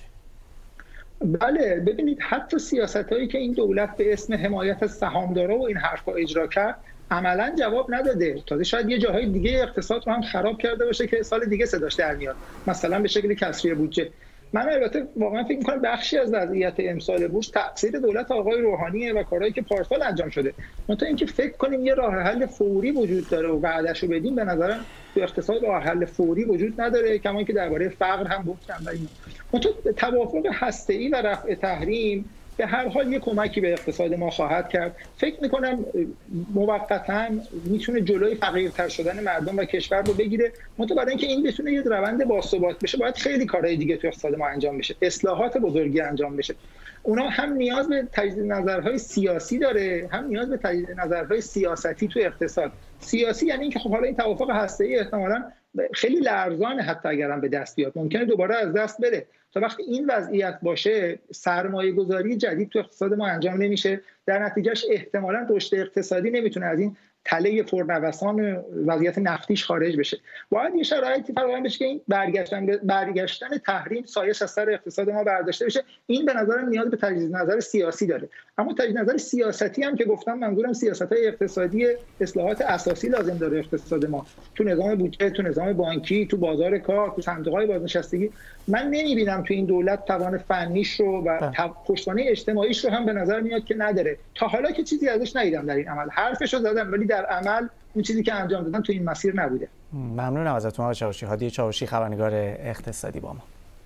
بله، ببینید حتی سیاستایی که این دولت به اسم حمایت از سهامدارا و این حرفا اجرا کرد عملاً جواب نداده. تازه شاید یه جاهای دیگه اقتصاد رو هم خراب کرده باشه که سال دیگه صداش در میاد، مثلا به شکل کسری بودجه. من البته واقعا فکر می‌کنم بخشی از وضعیت امسال بورس تقصیر دولت آقای روحانیه و کارهایی که پارسال انجام شده. منتها اینکه فکر کنیم یه راه حل فوری وجود داره و وعده‌شو بدیم، به نظرم تو اقتصاد راه حل فوری وجود نداره. کما اینکه درباره فقر هم گفتم. منتها توافق هسته‌ای و رفع تحریم به هر حال یک کمکی به اقتصاد ما خواهد کرد. فکر میکنم موقتاً میتونه جلوی فقیرتر شدن مردم و کشور رو بگیره. منتها برای اینکه این بتونه یه روند باثبات بشه باید خیلی کارهای دیگه تو اقتصاد ما انجام بشه، اصلاحات بزرگی انجام بشه. اونا هم نیاز به تجدید نظرهای سیاسی داره، هم نیاز به تجدید نظرهای سیاستی تو اقتصاد. سیاسی یعنی اینکه خب حالا این توافق هسته‌ای احتمالاً خیلی لرزانه، حتی اگرم به دست بیاد ممکنه دوباره از دست بره. تا وقتی این وضعیت باشه سرمایه گذاری جدید تو اقتصاد ما انجام نمیشه، در نتیجهش احتمالاً رشد اقتصادی نمیتونه از این تله پرنوسان وضعیت نفتیش خارج بشه. باید یه شرایطی فراهم بشه که این برگشتن تحریم سایش از سر اقتصاد ما برداشته بشه. این به نظرم نیاز به تجدید نظر سیاسی داره. اما تجدید نظر سیاستی هم که گفتم، منظورم سیاست‌های اقتصادی، اصلاحات اساسی لازم داره اقتصاد ما، تو نظام بودجه، تو نظام بانکی، تو بازار کار، تو صندوق‌های بازنشستگی. من نمی‌بینم تو این دولت توان فنیش رو و پشتوانه اجتماعیش رو هم به نظر میاد که نداره. تا حالا که چیزی ازش ندیدم در این عمل. حرفشو زدم ولی در عمل اون چیزی که انجام دادن تو این مسیر نبوده.
ممنونم ازتون آقای چاوشی. هادی چاوشی، خبرنگار اقتصادی با ما.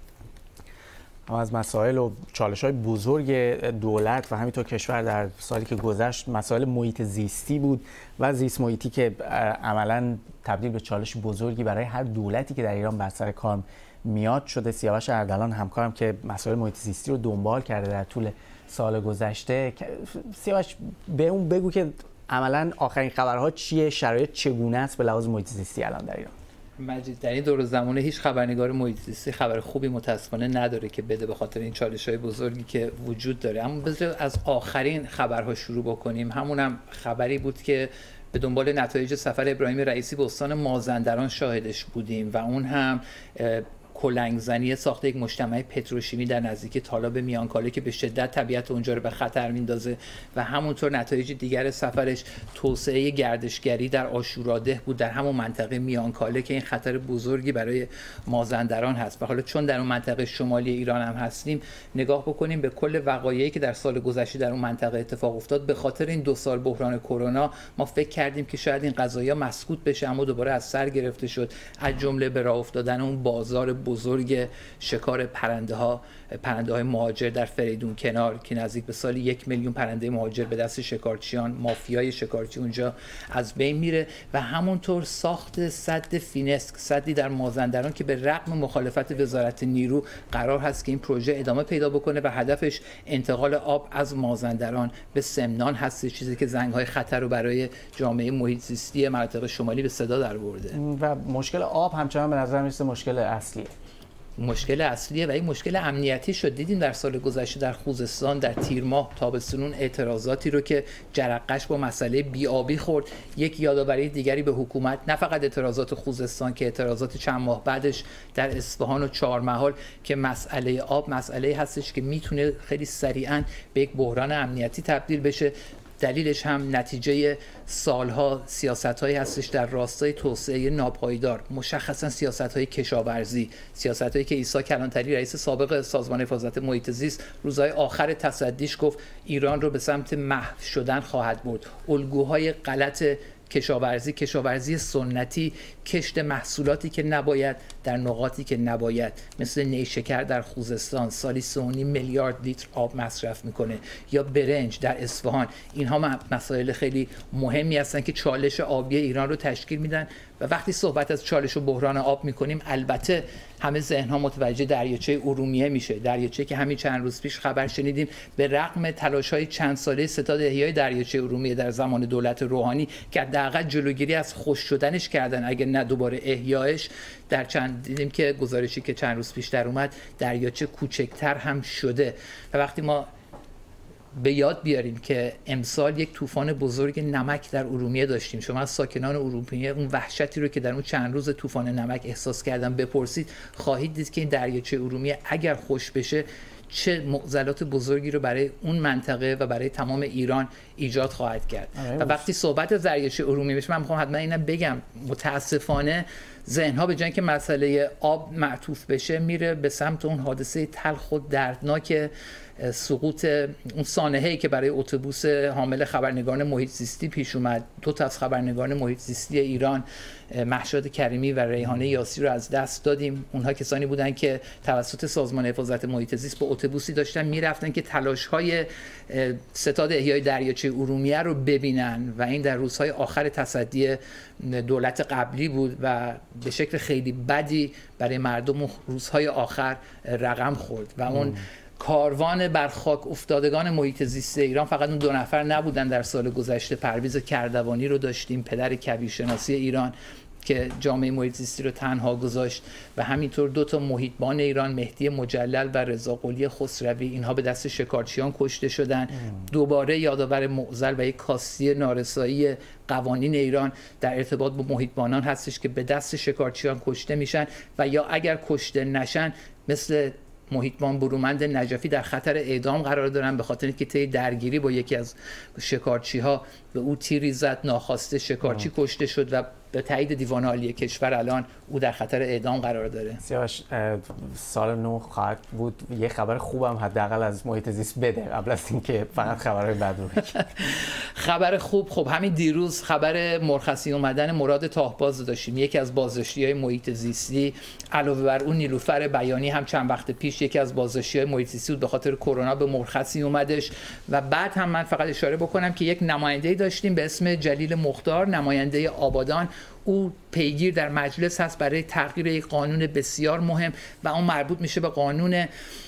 اما از مسائل و چالش‌های بزرگ دولت و همینطور کشور در سالی که گذشت مسائل محیط زیستی بود و زیست محیطی که عملاً تبدیل به چالش بزرگی برای هر دولتی که در ایران بر سر کار میاد شده. سیاوش اردلان همکارم که مسائل محیط زیستی رو دنبال کرده در طول سال گذشته. سیاوش به اون بگو که عملاً آخرین خبرها چیه، شرایط چگونه است به لحاظ محیط زیستی الان در ایران؟
مجید، در این دور زمانه هیچ خبرنگار محیط زیستی خبر خوبی متاسفانه نداره که بده به خاطر این چالش‌های بزرگی که وجود داره. اما بذار از آخرین خبرها شروع بکنیم. همونم خبری بود که به دنبال نتایج سفر ابراهیم رئیسی به استان مازندران شاهدش بودیم و اون هم کلنگزنی ساخت یک مجتمع پتروشیمی در نزدیکی تالاب میانکاله که به شدت طبیعت اونجا رو به خطر میندازه و همونطور نتایج دیگر سفرش توسعه گردشگری در آشوراده بود در همون منطقه میانکاله که این خطر بزرگی برای مازندران هست. و حالا چون در اون منطقه شمالی ایران هم هستیم، نگاه بکنیم به کل وقایعی که در سال گذشته در اون منطقه اتفاق افتاد. به خاطر این 2 سال بحران کرونا ما فکر کردیم که شاید این قضایا مسکوت بشه، اما دوباره از سر گرفته شد، از جمله به راه افتادن اون بازار بزرگ شکار پرنده‌های مهاجر در فریدون کنار که نزدیک به سال 1 میلیون پرنده مهاجر به دست شکارچیان، مافیای شکارچی اونجا از بین میره. و همونطور ساخت سد فینسک، سدی در مازندران که به رغم مخالفت وزارت نیرو قرار هست که این پروژه ادامه پیدا بکنه و هدفش انتقال آب از مازندران به سمنان هست، چیزی که زنگ‌های خطر رو برای جامعه محیط زیستی مناطق شمالی به صدا درآورده.
و مشکل آب همچنان به نظر میاد مشکل اصلیه.
مشکل اصلیه و این مشکل امنیتی شد. دیدیم در سال گذشته در خوزستان در تیر ماه تابستون اعتراضاتی رو که جرقش با مسئله بی‌آبی خورد. یک یادآوری دیگری به حکومت، نه فقط اعتراضات خوزستان که اعتراضات چند ماه بعدش در اصفهان و چهارمحال که مسئله آب مسئله هستش که میتونه خیلی سریعاً به یک بحران امنیتی تبدیل بشه. دلیلش هم نتیجه سالها سیاست‌هایی هستش در راستای توسعه ناپایدار، مشخصا سیاست‌های کشاورزی، سیاست‌هایی که عیسی کلانتری رئیس سابق سازمان حفاظت محیط زیست روزهای آخر تصدیش گفت ایران رو به سمت محو شدن خواهد برد. الگوهای غلط کشاورزی سنتی، کشت محصولاتی که نباید در نقاطی که نباید، مثل نیشکر در خوزستان سالی 3.5 میلیارد لیتر آب مصرف میکنه، یا برنج در اصفهان. اینها مسائل خیلی مهمی هستن که چالش آبی ایران رو تشکیل میدن. و وقتی صحبت از چالش و بحران آب میکنیم، البته همه ذهن‌ها متوجه دریاچه ارومیه میشه، دریاچه که همین چند روز پیش خبر شنیدیم به رغم تلاش‌های چند ساله ستاد احیای دریاچه ارومیه در زمان دولت روحانی که حداقل جلوگیری از خشک شدنش کردن، اگر نه دوباره احیایش، در چند دیدیم که گزارشی که چند روز پیش در اومد دریاچه کوچکتر هم شده. و وقتی ما به یاد بیاریم که امسال یک طوفان بزرگ نمک در ارومیه داشتیم، شما از ساکنان ارومیه اون وحشتی رو که در اون چند روز طوفان نمک احساس کردن بپرسید، خواهید دید که این دریاچه ارومیه اگر خشک بشه چه معضلات بزرگی رو برای اون منطقه و برای تمام ایران ایجاد خواهد کرد. و وقتی صحبت از دریاچه ارومیه بشه، من میخوام حتما اینا بگم، متاسفانه ذهن‌ها به جای اینکه مسئله آب معطوف بشه میره به سمت اون حادثه تلخ و دردناک سقوط اون سانحه‌ای که برای اتوبوس حامل خبرنگاران محیط زیستی پیش اومد. 2 تا از خبرنگاران محیط زیستی ایران، مهشاد کریمی و ریحانه یاسی رو از دست دادیم. اونها کسانی بودن که توسط سازمان حفاظت محیط زیست با اتوبوسی داشتن میرفتن که تلاش‌های ستاد احیای دریاچه ارومیه رو ببینن و این در روزهای آخر تصدی دولت قبلی بود و به شکل خیلی بدی برای مردم روزهای آخر رقم خورد. و اون کاروان بر خاک افتادگان محیط زیست ایران فقط اون 2 نفر نبودن. در سال گذشته پرویز کردوانی رو داشتیم، پدر کویرشناسی ایران، که جامعه محیط زیستی رو تنها گذاشت و همینطور 2 تا محیطبان ایران، مهدی مجلل و رضا قلی خسروی، اینها به دست شکارچیان کشته شدن. دوباره یادآور معضل و یک کاستی نارسایی قوانین ایران در ارتباط با محیطبانان هستش که به دست شکارچیان کشته میشن و یا اگر کشته نشن مثل محیطبان برومند نجفی در خطر اعدام قرار دارن به خاطر اینکه طی درگیری با یکی از شکارچی‌ها به او تیری زد، ناخواسته شکارچی کشته شد و به تایید دیوان عالی کشور الان او در خطر اعدام قرار داره.
سیاوش، سال نو خواهد بود، یه خبر خوبم حداقل از محیط زیست بده قبل از اینکه فقط خبرهای بد رو بگی.
خبر خوب، خب همین دیروز خبر مرخصی اومدن مراد تاهباز داشتیم، یکی از بازداشتی‌های محیط زیستی. علاوه بر اون نیلوفر بیانی هم چند وقت پیش یکی از بازداشتی‌های محیط زیستی بود، به خاطر کرونا به مرخصی اومدش. و بعد هم من فقط اشاره بکنم که یک نماینده‌ای داشتیم به اسم جلیل مختار، نماینده آبادان. او پیگیر در مجلس هست برای تغییر یک قانون بسیار مهم و اون مربوط میشه به قانون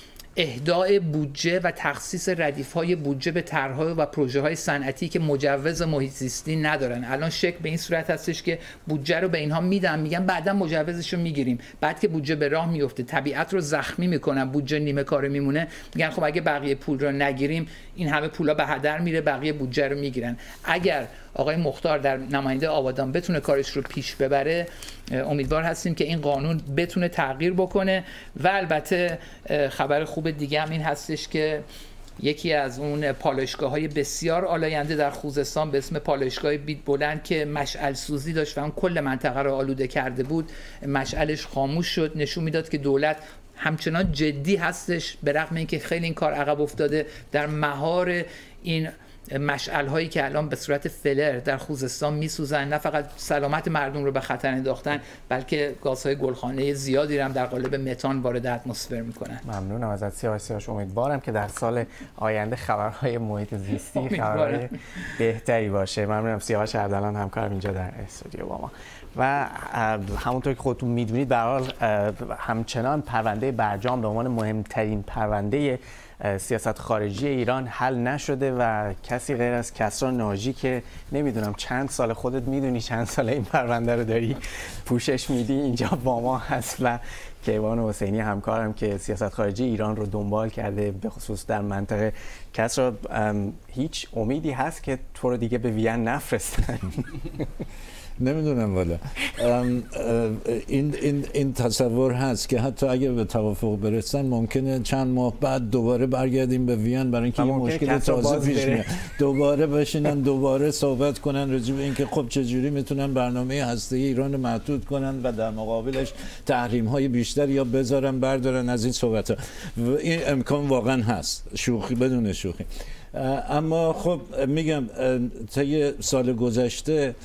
اهداء بودجه و تخصیص ردیف‌های بودجه به طرح‌ها و پروژه‌های صنعتی که مجوز محیط زیستی ندارن. الان شک به این صورت هستش که بودجه رو به اینها میدن، میگن بعداً مجوزش رو میگیریم، بعد که بودجه به راه میفته طبیعت رو زخمی میکنن، بودجه نیمه کاره میمونه، میگن خب اگه بقیه پول رو نگیریم این همه پولا به هدر میره، بقیه بودجه رو میگیرن. اگر آقای مختار در نماینده آبادان بتونه کارش رو پیش ببره، امیدوار هستیم که این قانون بتونه تغییر بکنه. و البته خبر خوب دیگه هم این هستش که یکی از اون پالایشگاه‌های بسیار آلاینده در خوزستان به اسم پالایشگاه بید بلند که مشعل سوزی داشت و اون کل منطقه رو آلوده کرده بود، مشعلش خاموش شد. نشون میداد که دولت همچنان جدی هستش، به رغم اینکه خیلی این کار عقب افتاده، در مهار این مشعل هایی که الان به صورت فلر در خوزستان میسوزن، نه فقط سلامت مردم رو به خطر انداختن بلکه گازهای گلخانه زیادی هم در قالب متان وارد اتمسفر میکنن.
ممنونم ازت سیاوش. امیدوارم که در سال آینده خبرهای محیط زیستی خبرهای بهتری باشه. ممنونم. سیاوش اردلان همکارم اینجا در استودیو با ما. و همونطور که خودتون میدونید به هر حال همچنان پرونده برجام به عنوان مهمترین پرونده سیاست خارجی ایران حل نشده و کسی غیر از کسری ناجی که نمیدونم چند سال، خودت میدونی چند سال این پرونده رو داری پوشش میدی، اینجا با ما هست و کیوان حسینی همکارم که سیاست خارجی ایران رو دنبال کرده به خصوص در منطقه. کسری، هیچ امیدی هست که تو رو دیگه به وین نفرستن؟
نمیدونم والا. این تصور هست که حتی اگر به توافق برسن ممکنه چند ماه بعد دوباره برگردیم به وین برای اینکه یه مشکل تازه پیش میاد، دوباره بشینن دوباره صحبت کنن راجع به اینکه خب چجوری میتونن برنامه هسته‌ای ایران رو محدود کنن و در مقابلش تحریم‌های بیشتر یا بذارن بردارن از این صحبت‌ها. این امکان واقعا هست، شوخی بدون شوخی. اما خب میگم طی سال گذشته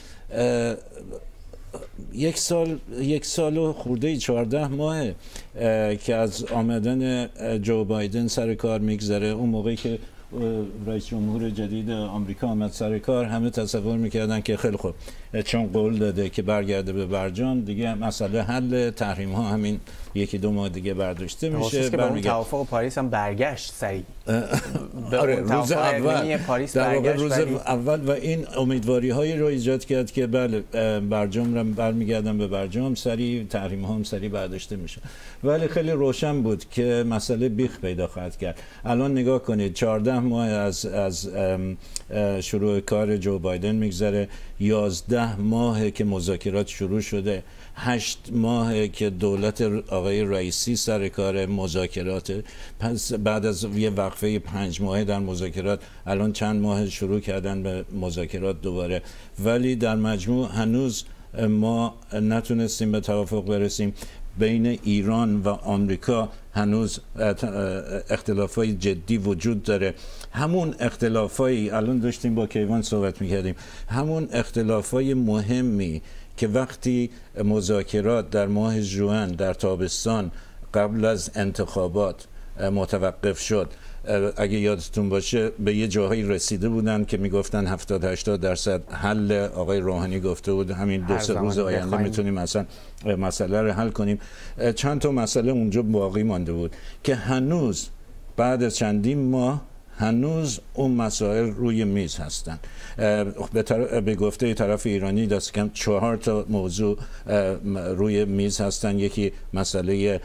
یک سال و خورده 14 ماه که از آمدن جو بایدن سر کار میگذره. اون موقعی که رئیس جمهور جدید آمریکا آمد سر کار همه تصور میکردن که خیلی خوب چون قول داده که برگرده به برجام دیگه مسئله حل، تحریم ها همین 1-2 ماه دیگه برداشته میشه.
که به اون توافق پاریس هم برگشت سریع.
آره روز اول پاریس در واقع روز اول و این امیدواری هایی رو ایجاد کرد که بله برجام رو برمیگردن به برجام، سریع تحریم ها هم سریع برداشته میشه. ولی خیلی روشن بود که مسئله بیخ پیدا خواهد کرد. الان نگاه کنید 14 ماه از شروع کار جو بایدن میگذره، 11 ماه که مذاکرات شروع شده، 8 ماه که دولت آقای رئیسی سر کار مذاکرات، پس بعد از یه وقفه 5 ماهه در مذاکرات الان چند ماه شروع کردن به مذاکرات دوباره، ولی در مجموع هنوز ما نتونستیم به توافق برسیم. بین ایران و آمریکا هنوز اختلافای جدی وجود داره. همون اختلافایی الان داشتیم با کیوان صحبت میکردیم، همون اختلافای مهمی که وقتی مذاکرات در ماه ژوئن در تابستان قبل از انتخابات متوقف شد، اگه یادتون باشه به یه جاهایی رسیده بودن که میگفتن 70-80% حل. آقای روحانی گفته بود همین 2-3 روز آینده میتونیم اصلا مسئله رو حل کنیم. چند تا مسئله اونجا باقی مانده بود که هنوز بعد از چندین ماه هنوز اون مسائل روی میز هستن. به گفته طرف ایرانی دست کم 4 تا موضوع روی میز هستن. یکی مسئله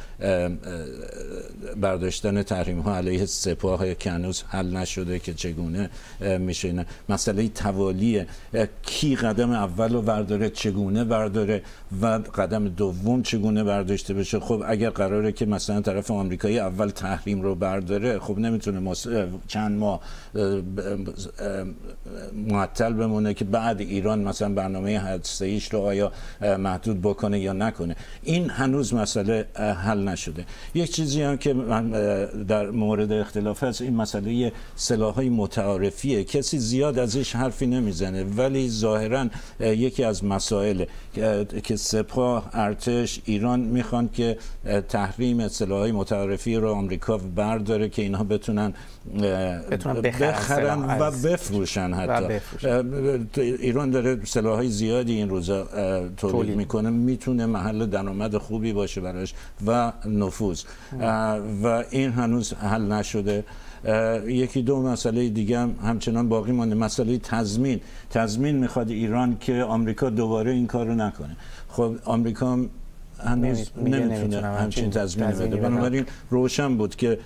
برداشتن تحریم ها علیه سپاه که هنوز حل نشده که چگونه میشه اینا. مسئله توالی، کی قدم اول رو برداره، چگونه برداره و قدم دوم چگونه برداشته بشه. خب اگر قراره که مثلا طرف آمریکایی اول تحریم رو برداره، خب نمیتونه چند ماه معطل بمونه که بعد ایران مثلا برنامه هسته‌ایش رو آیا محدود بکنه یا نکنه. این هنوز مسئله حل نشده. یک چیزی هم که من در مورد اختلاف هست، این مسئله سلاح‌های متعارفیه. کسی زیاد ازش حرفی نمیزنه، ولی ظاهراً یکی از مسائل که سپاه، ارتش، ایران میخوان که تحریم سلاح‌های متعارفی رو آمریکا برداره که اینها بتونن بخرن و بفروشن. حتی ایران داره سلاح‌های زیادی این روزا تولید میکنه، میتونه محل درآمد خوبی باشه براش و نفوذ، و این هنوز حل نشده. یکی دو مسئله دیگه هم همچنان باقی مانده. مسئله تضمین میخواد ایران که آمریکا دوباره این کارو نکنه. خب آمریکا هنوز نمیتونه همچین تضمین بده. بنابراین روشن بود که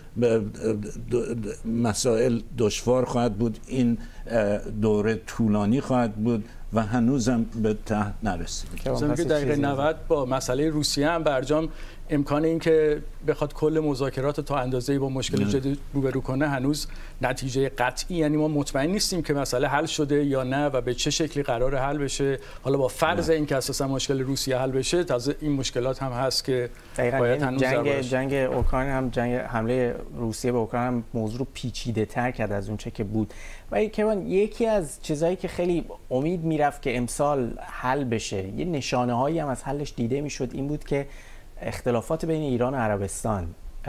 مسائل دشوار خواهد بود، این دوره طولانی خواهد بود و هنوزم به ته نرسید.
که دقیقه 90 با مسئله روسیه هم برجام امکان این که بخواد کل مذاکرات تا اندازه‌ای با مشکل جدید روبرو کنه هنوز نتیجه قطعی، یعنی ما مطمئن نیستیم که مسئله حل شده یا نه و به چه شکلی قرار حل بشه. حالا با فرض این که اساسا مشکل روسیه حل بشه، تازه این مشکلات هم هست که باید هنوز
جنگ اوکراین هم، جنگ حمله روسیه به اوکراین هم موضوع رو پیچیده‌تر کرد از اون چه که بود. و یکی از چیزایی که خیلی امید میرفت که امسال حل بشه، یه نشانه‌هایی هم از حلش دیده میشد، این بود که اختلافات بین ایران و عربستان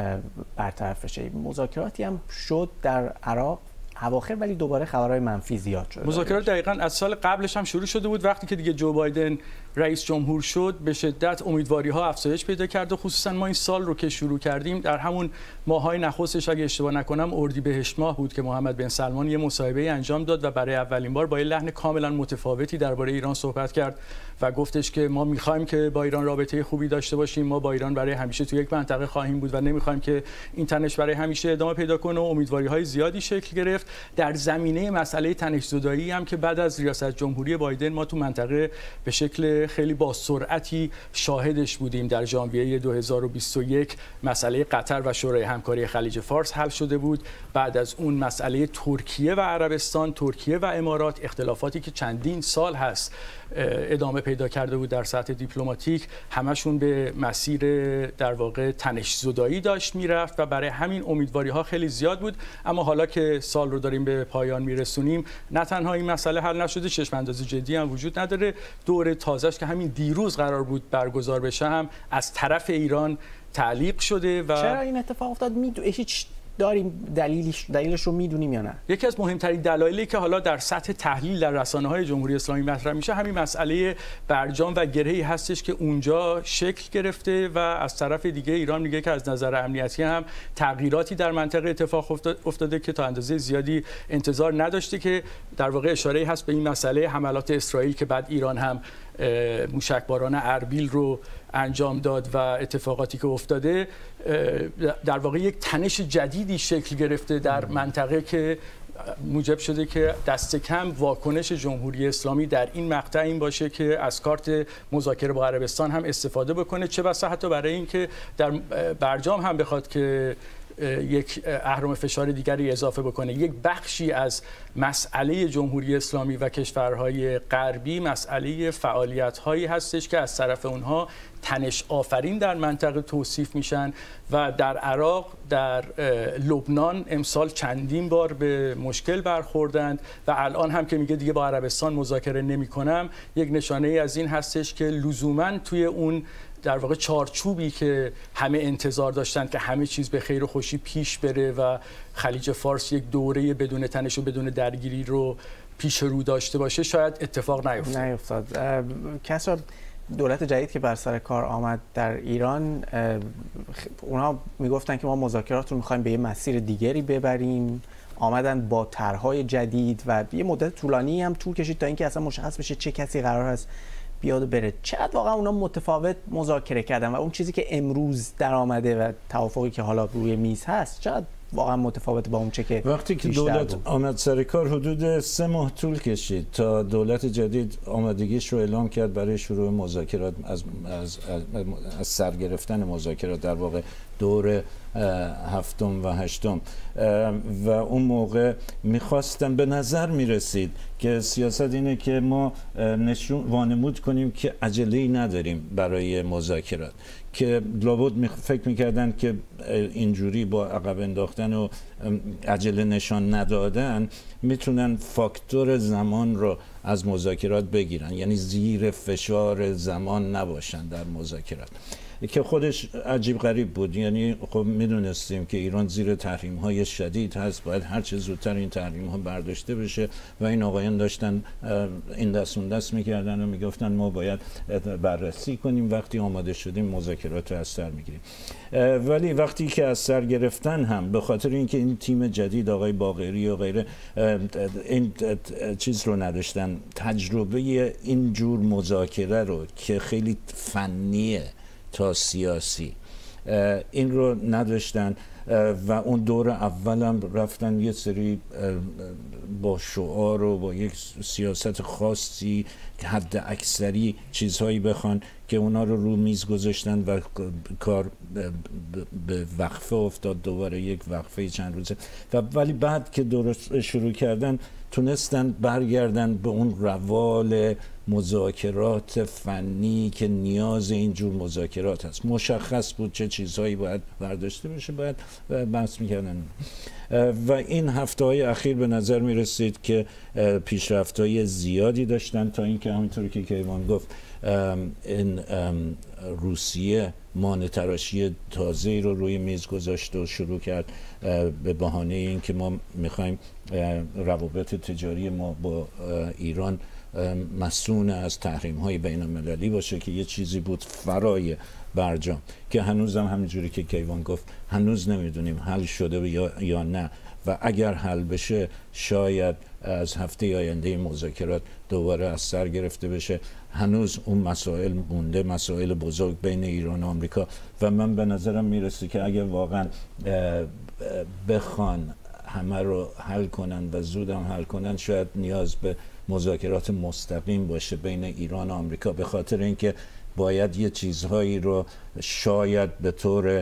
برطرف بشه. مذاکراتی هم شد در عراق اواخر، ولی دوباره خبرهای منفی زیاد شد.
مذاکرات دقیقاً از سال قبلش هم شروع شده بود. وقتی که دیگه جو بایدن رئیس جمهور شد، به شدت امیدواری‌ها افزایش پیدا کرد و خصوصاً ما این سال رو که شروع کردیم، در همون ماه‌های نخستش اگه اشتباه نکنم اردیبهشت ماه بود که محمد بن سلمان یه مصاحبه انجام داد و برای اولین بار با یه لحن کاملاً متفاوتی درباره ایران صحبت کرد و گفتش که ما می‌خوایم که با ایران رابطه خوبی داشته باشیم، ما با ایران برای همیشه تو یک منطقه خواهیم بود و نمی‌خوایم که این تنش برای همیشه ادامه پیدا کنه. و امیدواری‌های زیادی شکل گرفت. در زمینه مسئله تنش‌زدایی هم که بعد از ریاست جمهوری بایدن ما تو منطقه به شکل خیلی با سرعتی شاهدش بودیم. در ژانویه 2021 مسئله قطر و شورای همکاری خلیج فارس حل شده بود. بعد از اون مسئله ترکیه و عربستان، ترکیه و امارات، اختلافاتی که چندین سال هست ادامه پیدا کرده بود در سطح دیپلماتیک، همشون به مسیر در واقع تنش‌زدایی داشت میرفت و برای همین امیدواری‌ها خیلی زیاد بود. اما حالا که سال رو داریم به پایان میرسونیم، نه تنها این مسئله حل نشده، چشم‌انداز جدی هم وجود نداره. دوره تازه‌اش که همین دیروز قرار بود برگزار بشه هم از طرف ایران تعلیق شده. و
چرا این اتفاق افتاد؟ هیچ داریم دلیلش رو میدونیم یا نه؟
یکی از مهمترین دلایلی که حالا در سطح تحلیل در رسانه‌های جمهوری اسلامی مطرح میشه، همین مسئله برجام و گره‌ای هستش که اونجا شکل گرفته و از طرف دیگه ایران میگه که از نظر امنیتی هم تغییراتی در منطقه اتفاق افتاده که تا اندازه زیادی انتظار نداشته، که در واقع اشاره‌ای هست به این مسئله حملات اسرائیل که بعد ایران هم موشکباران اربیل رو انجام داد و اتفاقاتی که افتاده در واقع یک تنش جدیدی شکل گرفته در منطقه که موجب شده که دست کم واکنش جمهوری اسلامی در این مقطع این باشه که از کارت مذاکره با عربستان هم استفاده بکنه، چه بسا حتی برای اینکه در برجام هم بخواد که یک اهرم فشار دیگری اضافه بکنه. یک بخشی از مسئله جمهوری اسلامی و کشورهای غربی مسئله فعالیت‌هایی هستش که از طرف اونها تنش آفرین در منطقه توصیف میشن و در عراق، در لبنان امسال چندین بار به مشکل برخوردند و الان هم که میگه دیگه با عربستان مذاکره نمی‌کنم، یک نشانه ای از این هستش که لزوماً توی اون در واقع چارچوبی که همه انتظار داشتن که همه چیز به خیر و خوشی پیش بره و خلیج فارس یک دوره بدون تنش و بدون درگیری رو پیش رو داشته باشه، شاید اتفاق نیفتاد.
کسرا، دولت جدید که بر سر کار آمد در ایران، اونها میگفتن که ما مذاکرات رو میخوایم به یه مسیر دیگری ببریم، آمدن با طرحهای جدید و یه مدت طولانی هم طول کشید تا اینکه اصلا مشخص بشه چه کسی قرار است بیاد و بره. چقدر واقعا اونا متفاوت مذاکره کردن و اون چیزی که امروز در آمده و توافقی که حالا روی میز هست چقدر واقعا متفاوت با اون چه که
وقتی که دولت آمد سر کار حدود 3 ماه طول کشید تا دولت جدید آمادگیش رو اعلام کرد برای شروع مذاکرات از سر گرفتن مذاکرات، در واقع دور 7 و 8 و اون موقع میخواستن، به نظر میرسید که سیاست اینه که ما وانمود کنیم که عجله‌ای نداریم برای مذاکرات، که لابد فکر میکردن که اینجوری با عقب انداختن و عجله نشان ندادن میتونن فاکتور زمان رو از مذاکرات بگیرن، یعنی زیر فشار زمان نباشن در مذاکرات، که خودش عجیب غریب بود. یعنی خب میدونستیم که ایران زیر تحریم های شدید هست، باید هر چه زودتر این تحریم ها برداشته بشه و این آقایان داشتن این دست اون دست میکردن و میگفتن ما باید بررسی کنیم، وقتی آماده شدیم مذاکرات رو از سر میگیریم. ولی وقتی که از سر گرفتن هم به خاطر اینکه این تیم جدید آقای باقری و غیره این چیز رو نداشتن، تجربه این جور مذاکره رو که خیلی فنیه تا سیاسی، این رو نداشتن و اون دور اولم رفتن یه سری با شعار و با یک سیاست خاصی حد اکثری چیزهایی بخوان که اونا رو میز گذاشتن و کار به وقفه افتاد، دوباره یک وقفه چند روزه ولی بعد که درست شروع کردن تونستن برگردن به اون روال مذاکرات فنی که نیاز اینجور مذاکرات هست. مشخص بود چه چیزهایی باید برداشته بشه، باید بحث میکردن و این هفته‌های اخیر به نظر میرسید که پیشرفت‌های زیادی داشتن تا اینکه همینطوری که کیوان گفت این روسیه مانع تراشی تازه‌ای رو روی میز گذاشت و شروع کرد به بهانه اینکه ما می‌خوایم روابط تجاری ما با ایران مسئول از تحریم‌های بین‌المللی باشه، که یه چیزی بود فرای برجام که هنوزم همینجوری که کیوان گفت هنوز نمیدونیم حل شده یا نه و اگر حل بشه شاید از هفته آینده مذاکرات دوباره از سر گرفته بشه. هنوز اون مسائل مونده، مسائل بزرگ بین ایران و آمریکا و من به نظرم میرسه که اگر واقعا بخوان همه رو حل کنن و زود هم حل کنن شاید نیاز به مذاکرات مستقیم باشه بین ایران و آمریکا، به خاطر اینکه باید یه چیزهایی رو شاید به طور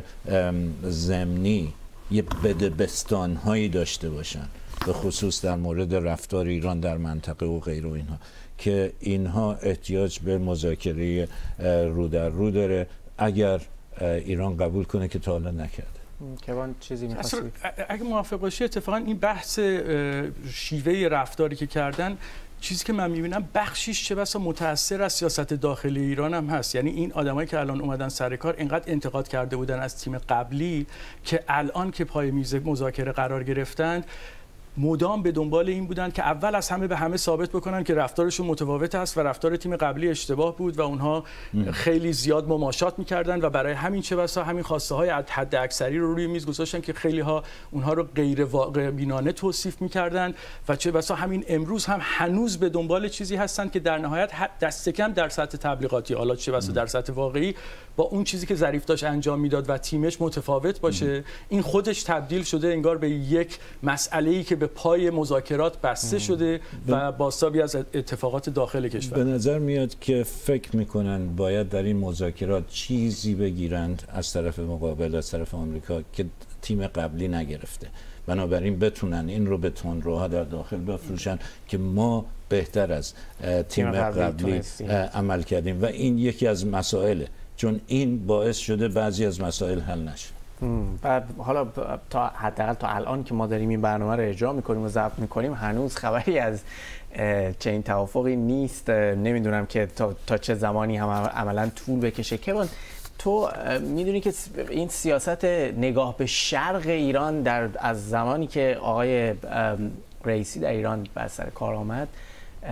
ضمنی یه بدبستان‌هایی داشته باشن، به خصوص در مورد رفتار ایران در منطقه و غیره و اینها، که اینها احتیاج به مذاکره رو در رو داره اگر ایران قبول کنه که تا حالا نکرده.
کیوان چیزی می‌خواستی؟
اگه موافق باشی اتفاقا این بحث شیوه رفتاری که کردن چیزی که من می‌بینم بخشیش چه بسا متأثر از سیاست داخلی ایران هم هست. یعنی این آدمایی که الان اومدن سر کار اینقدر انتقاد کرده بودن از تیم قبلی که الان که پای میز مذاکره قرار گرفتند مدام به دنبال این بودن که اول از همه به همه ثابت بکنن که رفتارشون متفاوت است و رفتار تیم قبلی اشتباه بود و اونها خیلی زیاد مماشات می‌کردن و برای همین چه بسا همین خواسته-های حد اکثری رو روی میز گذاشتن که خیلی ها اونها رو غیر واقع بینانه توصیف می‌کردن و چه بسا همین امروز هم هنوز به دنبال چیزی هستن که در نهایت دست کم در سطح تبلیغاتی، حالا چه بسا در سطح واقعی، با اون چیزی که ظریف داشت انجام میداد و تیمش متفاوت باشه. این خودش تبدیل شده انگار به یک مسئله‌ای که به پای مذاکرات بسته شده و بازتابی از اتفاقات داخل کشور.
به نظر میاد که فکر میکنن باید در این مذاکرات چیزی بگیرند از طرف مقابل، از طرف آمریکا که تیم قبلی نگرفته، بنابراین بتونن این رو به تندروها در داخل بفروشن که ما بهتر از تیم قبلی عمل کردیم و این یکی از مسائله، چون این باعث شده بعضی از مسائل حل نشه.
بعد حالا تا حداقل تا الان که ما داریم این برنامه رو اجرا می‌کنیم و ضبط می‌کنیم هنوز خبری از چنین توافقی نیست. نمیدونم که تا چه زمانی هم عملاً طول بکشه. کیوان تو میدونی که این سیاست نگاه به شرق ایران از زمانی که آقای رئیسی در ایران بر سر کار آمد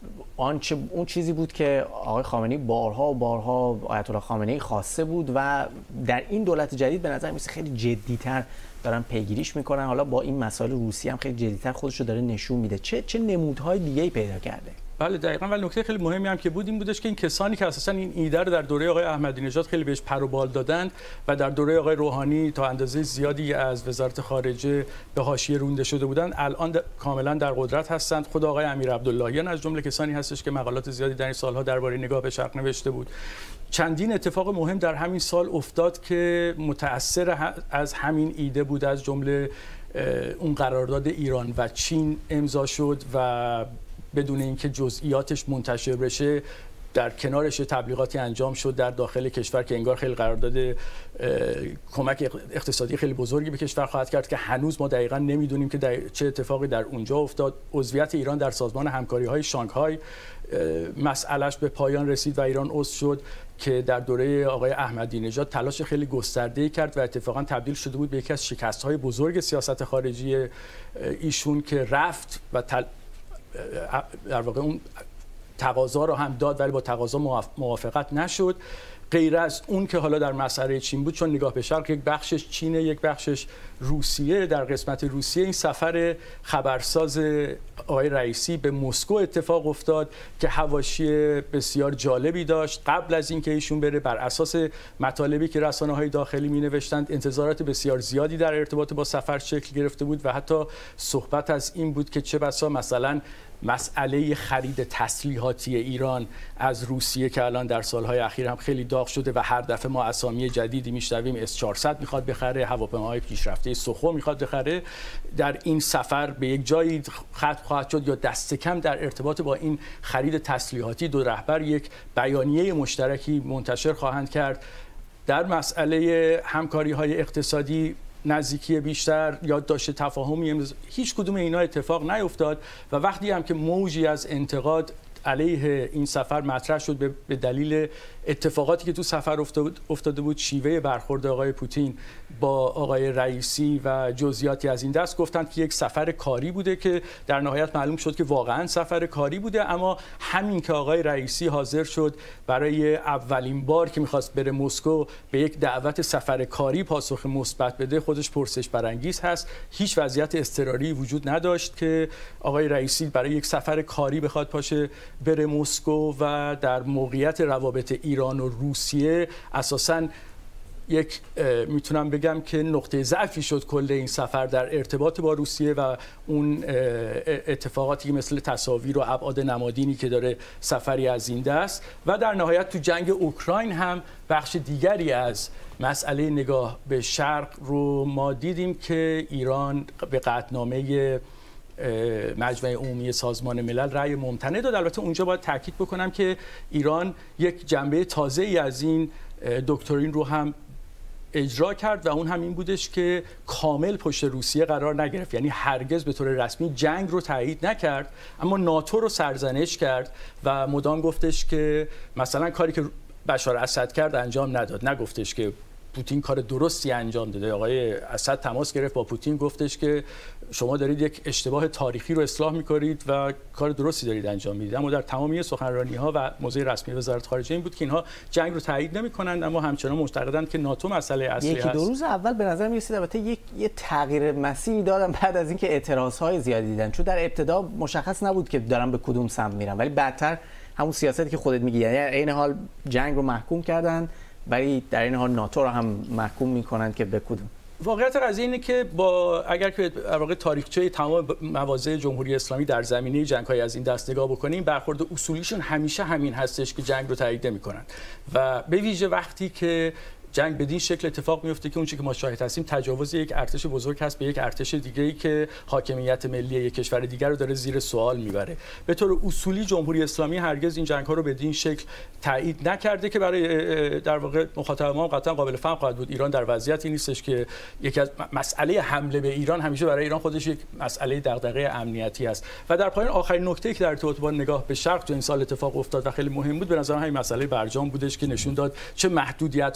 اون چیزی بود که آقای خامنه‌ای بارها آیت الله خامنه‌ای خواسته بود و در این دولت جدید به نظر میاد خیلی جدی‌تر دارن پیگیریش میکنن. حالا با این مسائل روسیه هم خیلی جدی‌تر خودش رو داره نشون میده. چه نمودهای دیگه‌ای پیدا کرده؟
بله دقیقاً. ولی نکته خیلی مهمی هم که بود این بودش که این کسانی که اساساً این ایده رو در دوره آقای احمدی نژاد خیلی بهش پر و بال دادند و در دوره آقای روحانی تا اندازه زیادی از وزارت خارجه به حاشیه رانده شده بودند، الان کاملاً در قدرت هستند. خود آقای امیر عبداللهیان از جمله کسانی هستش که مقالات زیادی در این سالها درباره نگاه به شرق نوشته بود. چندین اتفاق مهم در همین سال افتاد که متأثر از همین ایده بود، از جمله اون قرارداد ایران و چین امضا شد و بدون اینکه جزئیاتش منتشر بشه در کنارش تبلیغاتی انجام شد در داخل کشور که انگار خیلی قرارداد کمک اقتصادی خیلی بزرگی به کشور خواهد کرد که هنوز ما دقیقاً نمیدونیم که چه اتفاقی در اونجا افتاد. عضویت ایران در سازمان همکاری‌های شانگهای مسئلهش به پایان رسید و ایران عضو شد که در دوره آقای احمدی نژاد تلاش خیلی گسترده‌ای کرد و اتفاقاً تبدیل شده بود به یکی از شکست‌های بزرگ سیاست خارجی ایشون که رفت و در واقع اون تقاضا رو هم داد ولی با تقاضا موافقت نشد. غیر از اون که حالا در مسئله چین بود، چون نگاه به شرق یک بخشش چینه یک بخشش روسیه، در قسمت روسیه این سفر خبرساز آقای رئیسی به مسکو اتفاق افتاد که حواشی بسیار جالبی داشت. قبل از اینکه ایشون بره بر اساس مطالبی که رسانه‌های داخلی می‌نوشتند انتظارات بسیار زیادی در ارتباط با سفر شکل گرفته بود و حتی صحبت از این بود که چه بسا مثلا مسئله خرید تسلیحاتی ایران از روسیه که الان در سالهای اخیر هم خیلی داغ شده و هر دفعه ما اسامی جدیدی میشنویم، S400 میخواد بخره، هواپیماهای پیشرفته سخو میخواد بخره، در این سفر به یک جایی ختم خواهد شد یا دست کم در ارتباط با این خرید تسلیحاتی دو رهبر یک بیانیه مشترکی منتشر خواهند کرد. در مسئله همکاری‌های اقتصادی نزدیکی بیشتر، یادداشت تفاهمی، هیچ کدوم اینا اتفاق نیفتاد و وقتی هم که موجی از انتقاد علیه این سفر مطرح شد به دلیل اتفاقاتی که تو سفر افتاده بود، شیوه برخورد آقای پوتین با آقای رئیسی و جزئیاتی از این دست، گفتند که یک سفر کاری بوده که در نهایت معلوم شد که واقعا سفر کاری بوده. اما همین که آقای رئیسی حاضر شد برای اولین بار که می‌خواست بره مسکو به یک دعوت سفر کاری پاسخ مثبت بده، خودش پرسش برانگیز هست. هیچ وضعیت اضطراری وجود نداشت که آقای رئیسی برای یک سفر کاری بخواد پاشه بره مسکو و در موقعیت روابط ایران و روسیه اساساً یک میتونم بگم که نقطه ضعفی شد کل این سفر در ارتباط با روسیه و اون اتفاقاتی که مثل تصاویر و ابعاد نمادینی که داره سفری از این دست و در نهایت تو جنگ اوکراین هم بخش دیگری از مسئله نگاه به شرق رو ما دیدیم که ایران به قطعنامه مجمع عمومی سازمان ملل رأی ممتنع داد. البته اونجا باید تاکید بکنم که ایران یک جنبه تازه‌ای از این دکترین رو هم اجرا کرد و اون هم این بودش که کامل پشت روسیه قرار نگرفت، یعنی هرگز به طور رسمی جنگ رو تایید نکرد، اما ناتو رو سرزنش کرد و مدام گفتش که مثلا کاری که بشار اسد کرد انجام نداد، نگفتش که پوتین کار درستی انجام داده. آقای اسد تماس گرفت با پوتین، گفتش که شما دارید یک اشتباه تاریخی رو اصلاح می‌کنید و کار درستی دارید انجام میدید. اما در تمامی سخنرانی‌ها و موضع رسمی وزارت خارجه این بود که اینها جنگ رو تایید نمی‌کنند، اما همچنان معتقدند که ناتو مسئله اصلی هست.
یکی دو روز اول به نظر می‌رسید البته یه تغییر مسیری دادن بعد از اینکه اعتراض‌های زیادی دیدن، چون در ابتدا مشخص نبود که دارن به کدوم سمت میرن، ولی بعدتر همون سیاستی که خودت میگی، یعنی عین حال جنگ رو محکوم کردن ولی در این حال ناتو رو هم محکوم میکنند که به کدوم.
واقعیت قضیه اینه که اگر که در واقع تاریخچه تمام مواضع جمهوری اسلامی در زمینه جنگ‌های از این دست نگاه بکنیم، برخورد اصولیشون همیشه همین هستش که جنگ رو تایید نمی‌کنن و به ویژه وقتی که جنگ بدین شکل اتفاق میفته که اون چیزی که ما شاهد هستیم تجاوز یک ارتش بزرگ هست به یک ارتش دیگه‌ای که حاکمیت ملی یک کشور دیگر رو داره زیر سوال میبره. به طور اصولی جمهوری اسلامی هرگز این جنگ‌ها رو بدین شکل تایید نکرده که برای در واقع مخاطب ما قطعا قابل فهم خواهد بود. ایران در وضعیتی نیستش که یکی از مسئله حمله به ایران همیشه برای ایران خودش یک مسئله دغدغه امنیتی است. و در پایان آخرین نکته‌ای که در ارتباط با نگاه به شرق تو این سال اتفاق افتاد و خیلی مهم بود به نظر من همین مسئله برجام بودش که نشون داد چه محدودیت‌هایی داره.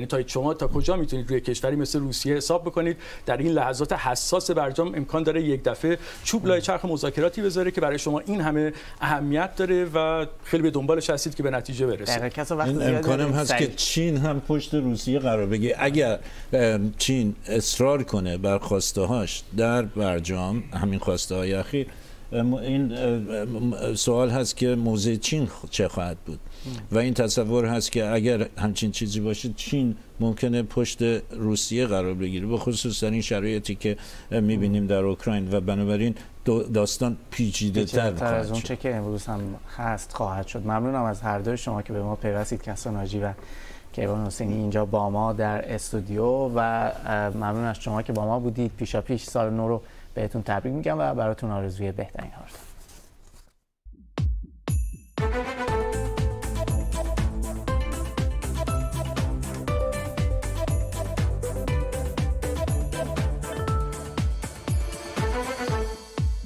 یعنی شما تا کجا میتونید روی کشوری مثل روسیه حساب بکنید در این لحظات حساس برجام امکان داره یک دفعه چوب لای چرخ مذاکراتی بذاره که برای شما این همه اهمیت داره و خیلی به دنبالش هستید که به نتیجه برسید.
این امکان هم هست که چین هم پشت روسیه قرار بگیره. اگر چین اصرار کنه بر خواسته‌هاش در برجام، همین خواسته‌های اخیر، این سوال هست که موضع چین چه خواهد بود و این تصور هست که اگر همچین چیزی باشه چین ممکنه پشت روسیه قرار بگیره، به خصوص در این شرایطی که میبینیم در اوکراین، و بنابراین داستان پیچیده‌تر
از اون چه که امروز هم هست خواهد شد. ممنونم از هر دوی شما که به ما پیوستید، کسرا ناجی و کیوان حسینی اینجا با ما در استودیو، و ممنون از شما که با ما بودید. پیشاپیش سال نو رو بهتون تبریک میگم و براتون آرزوی بهترین ها.